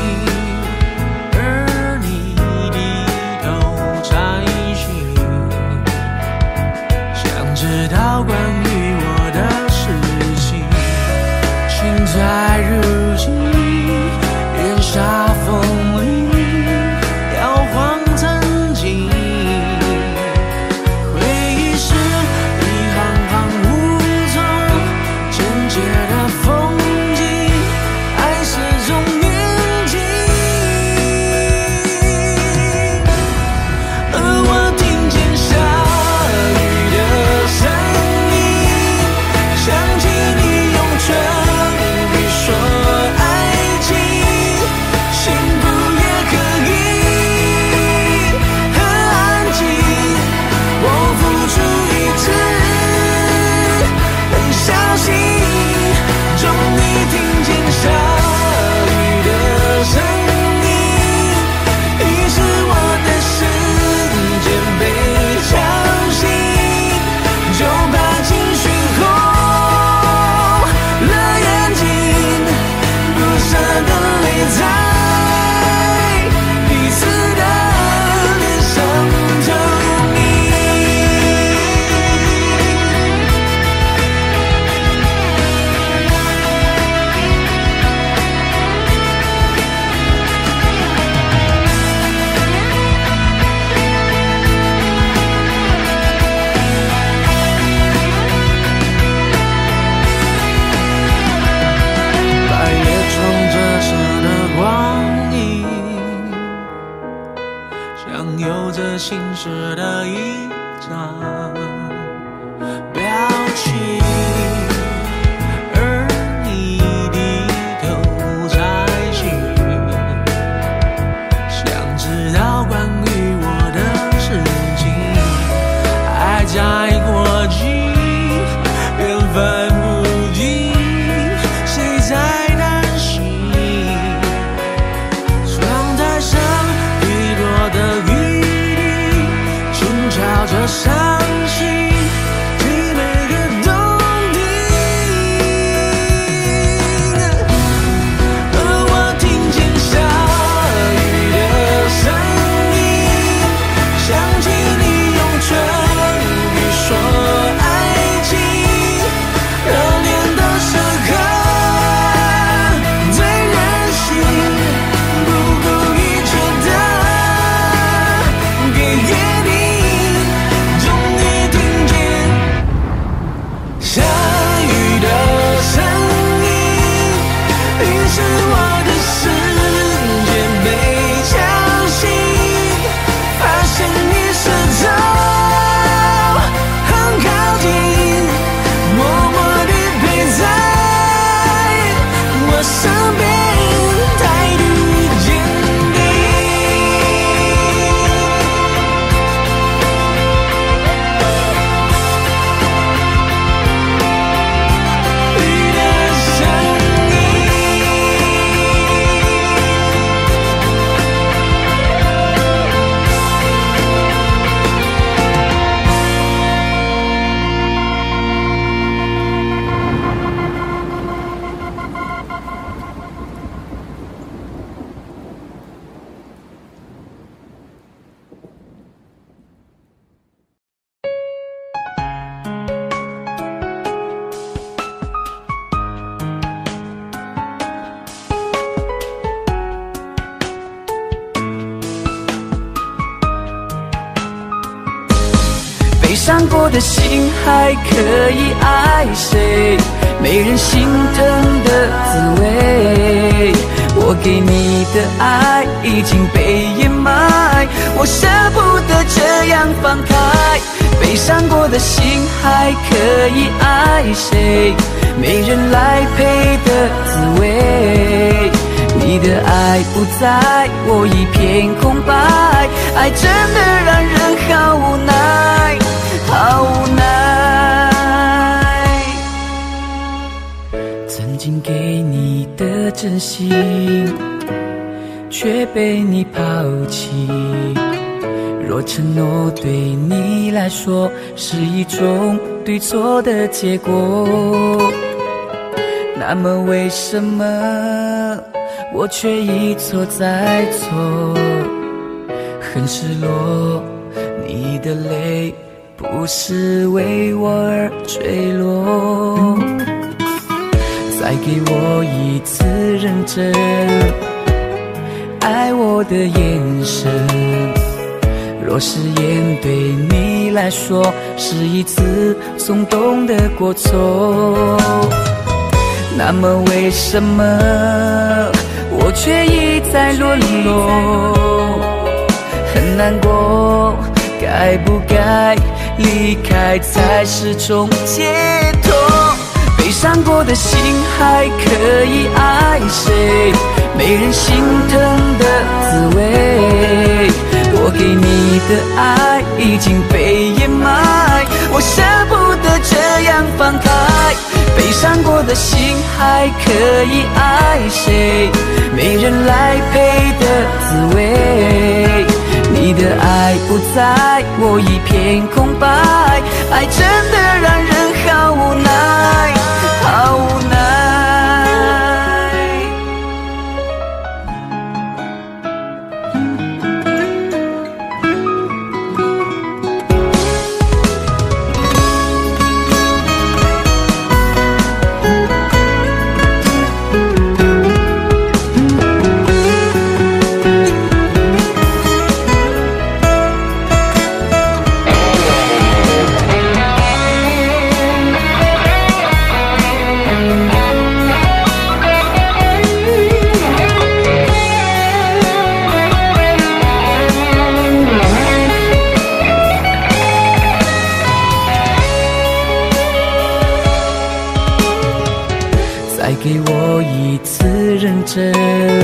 而你低头摘寻，想知道关于我的事情，请在如今年少风里摇晃曾经，回忆是一行行梧桐，简洁的风景，爱是种宁静。而我听见下雨的声音，想起你用唇语说爱情，幸福也可以很安静。我付出一直很小心，终于听见下雨的声音，于是我的世界被敲醒，就怕情绪红了眼睛，不舍的泪在彼此的脸上透明。白叶窗折射的光影，像有着心事的一张表情，而你低头摘寻，想知道关于我的事情，爱在过境，缘分不尽，谁在担心？窗台上滴落的雨滴，轻敲着伤心，替每个动听。而我听见下雨的声音，想起你用唇语说爱情，热恋的时刻最任性，不顾一切的给约定，终于听见下雨的声音，于是我的世界被敲醒，发现你始终很靠近，默默地陪在我身边，态度坚定。雨的声音。 悲伤过的心还可以爱谁？没人心疼的滋味，我给你的爱已经被掩埋，我舍不得这样放开。悲伤过的心还可以爱谁？ 没人来陪的滋味。你的爱不在，我一片空白，爱真的让人好无奈，好无奈。曾经给你的真心，却被你抛弃。若承诺对你来说是一种对错的结果，那么为什么我却一错再错？很失落，你的泪不是为我而坠落。再给我一次认真爱我的眼神，若誓言对你来说是一次松动的过错，那么为什么我却一再沦落？很难过，该不该离开才是种解脱？悲伤过的心还可以爱谁？没人心疼的滋味，我给你的爱已经被掩埋，我舍不得这样放开。悲伤过的心还可以爱谁？没人来陪的滋味，你的爱不在，我一片空白，爱真的让人好无奈，好无奈。给我一次认真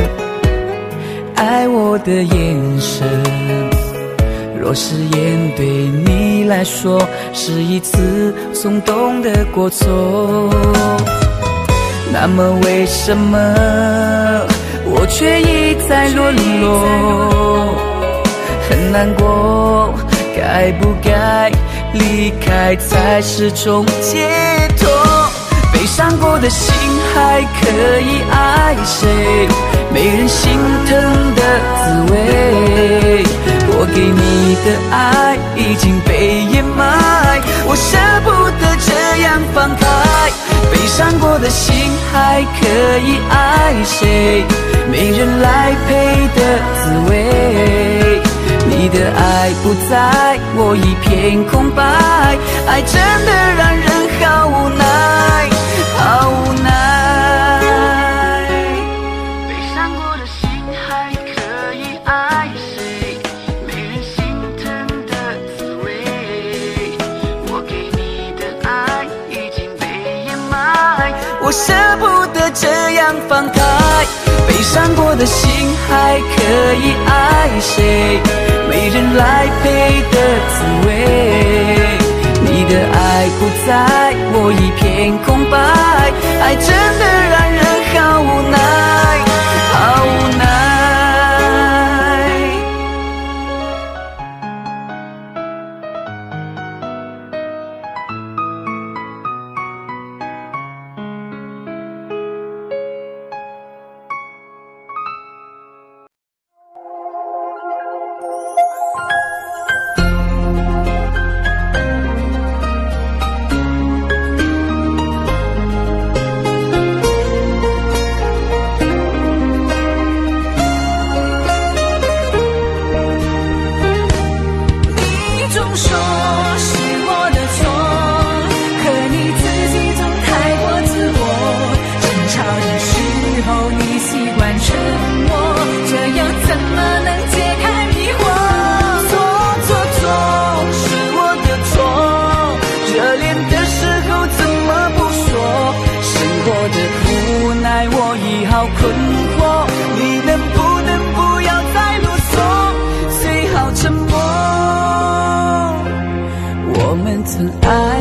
爱我的眼神，若誓言对你来说是一次松动的过错，那么为什么我却一再沦落？很难过，该不该离开才是种解脱？悲伤过的心还可以爱谁？没人心疼的滋味，我给你的爱已经被掩埋，我舍不得这样放开。悲伤过的心还可以爱谁？没人来陪的滋味，你的爱不在，我一片空白，爱真的让人好无奈，好无奈。悲伤过的心还可以爱谁？没人心疼的滋味，我给你的爱已经被掩埋，我舍不得这样放开。悲伤过的心还可以爱谁？没人来陪的滋味，你的爱不在，我一片空白，爱真的让人好无奈，好无奈。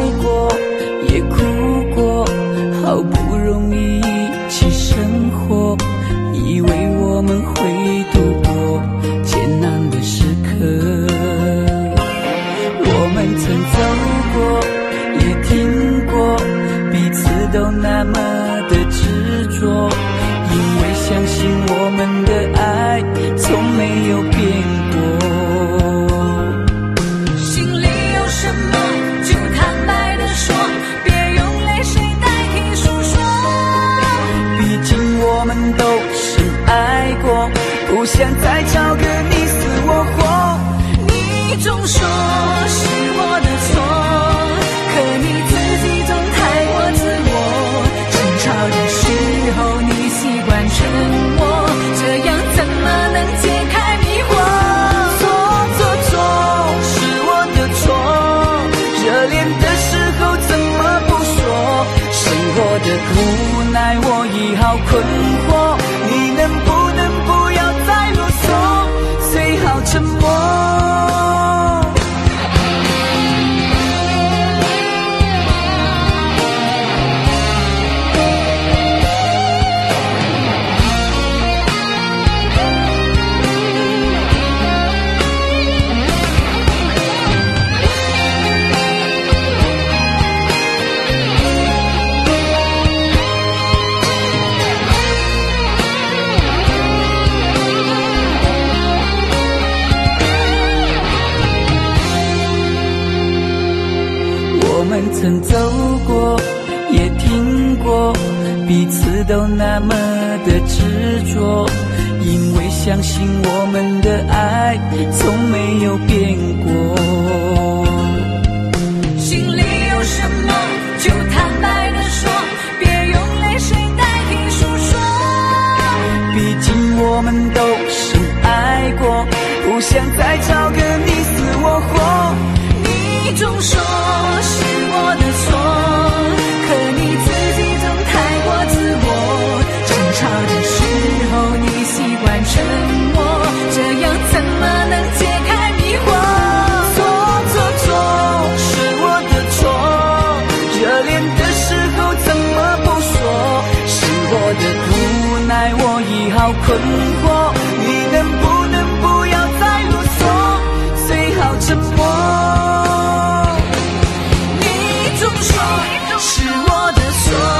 过，也哭过，好不容易一起生活，以为我们会度过艰难的时刻。我们曾走过，也听过，彼此都那么的执着，因为相信我们的爱从没有变过。 心里有什么就坦白地说，别用泪水代替诉说。 毕竟我们都深爱过，不想再吵个你死我活。 你总说是我的错，可你自己总太过自我。争吵的时候你习惯沉默，这样怎么能解开迷惑？ 错是我的错，热恋的时候怎么不说？生活的无奈我已好困惑，你能不能不要再啰嗦，最好沉默。我们曾走过，也听过，彼此都那么的执着，因为相信我们的爱从没有变过。 心里有什么就坦白地说，别用泪水代替诉说。 毕竟我们都深爱过，不想再吵个你死我活。 你总说是我的错，可你自己总太过自我。争吵的时候你习惯沉默，这样怎么能解开迷惑？ 错是我的错，热恋的时候怎么不说？生活的无奈我已好困惑，你能不能不要再啰嗦，最好沉默。 你总说是我的错，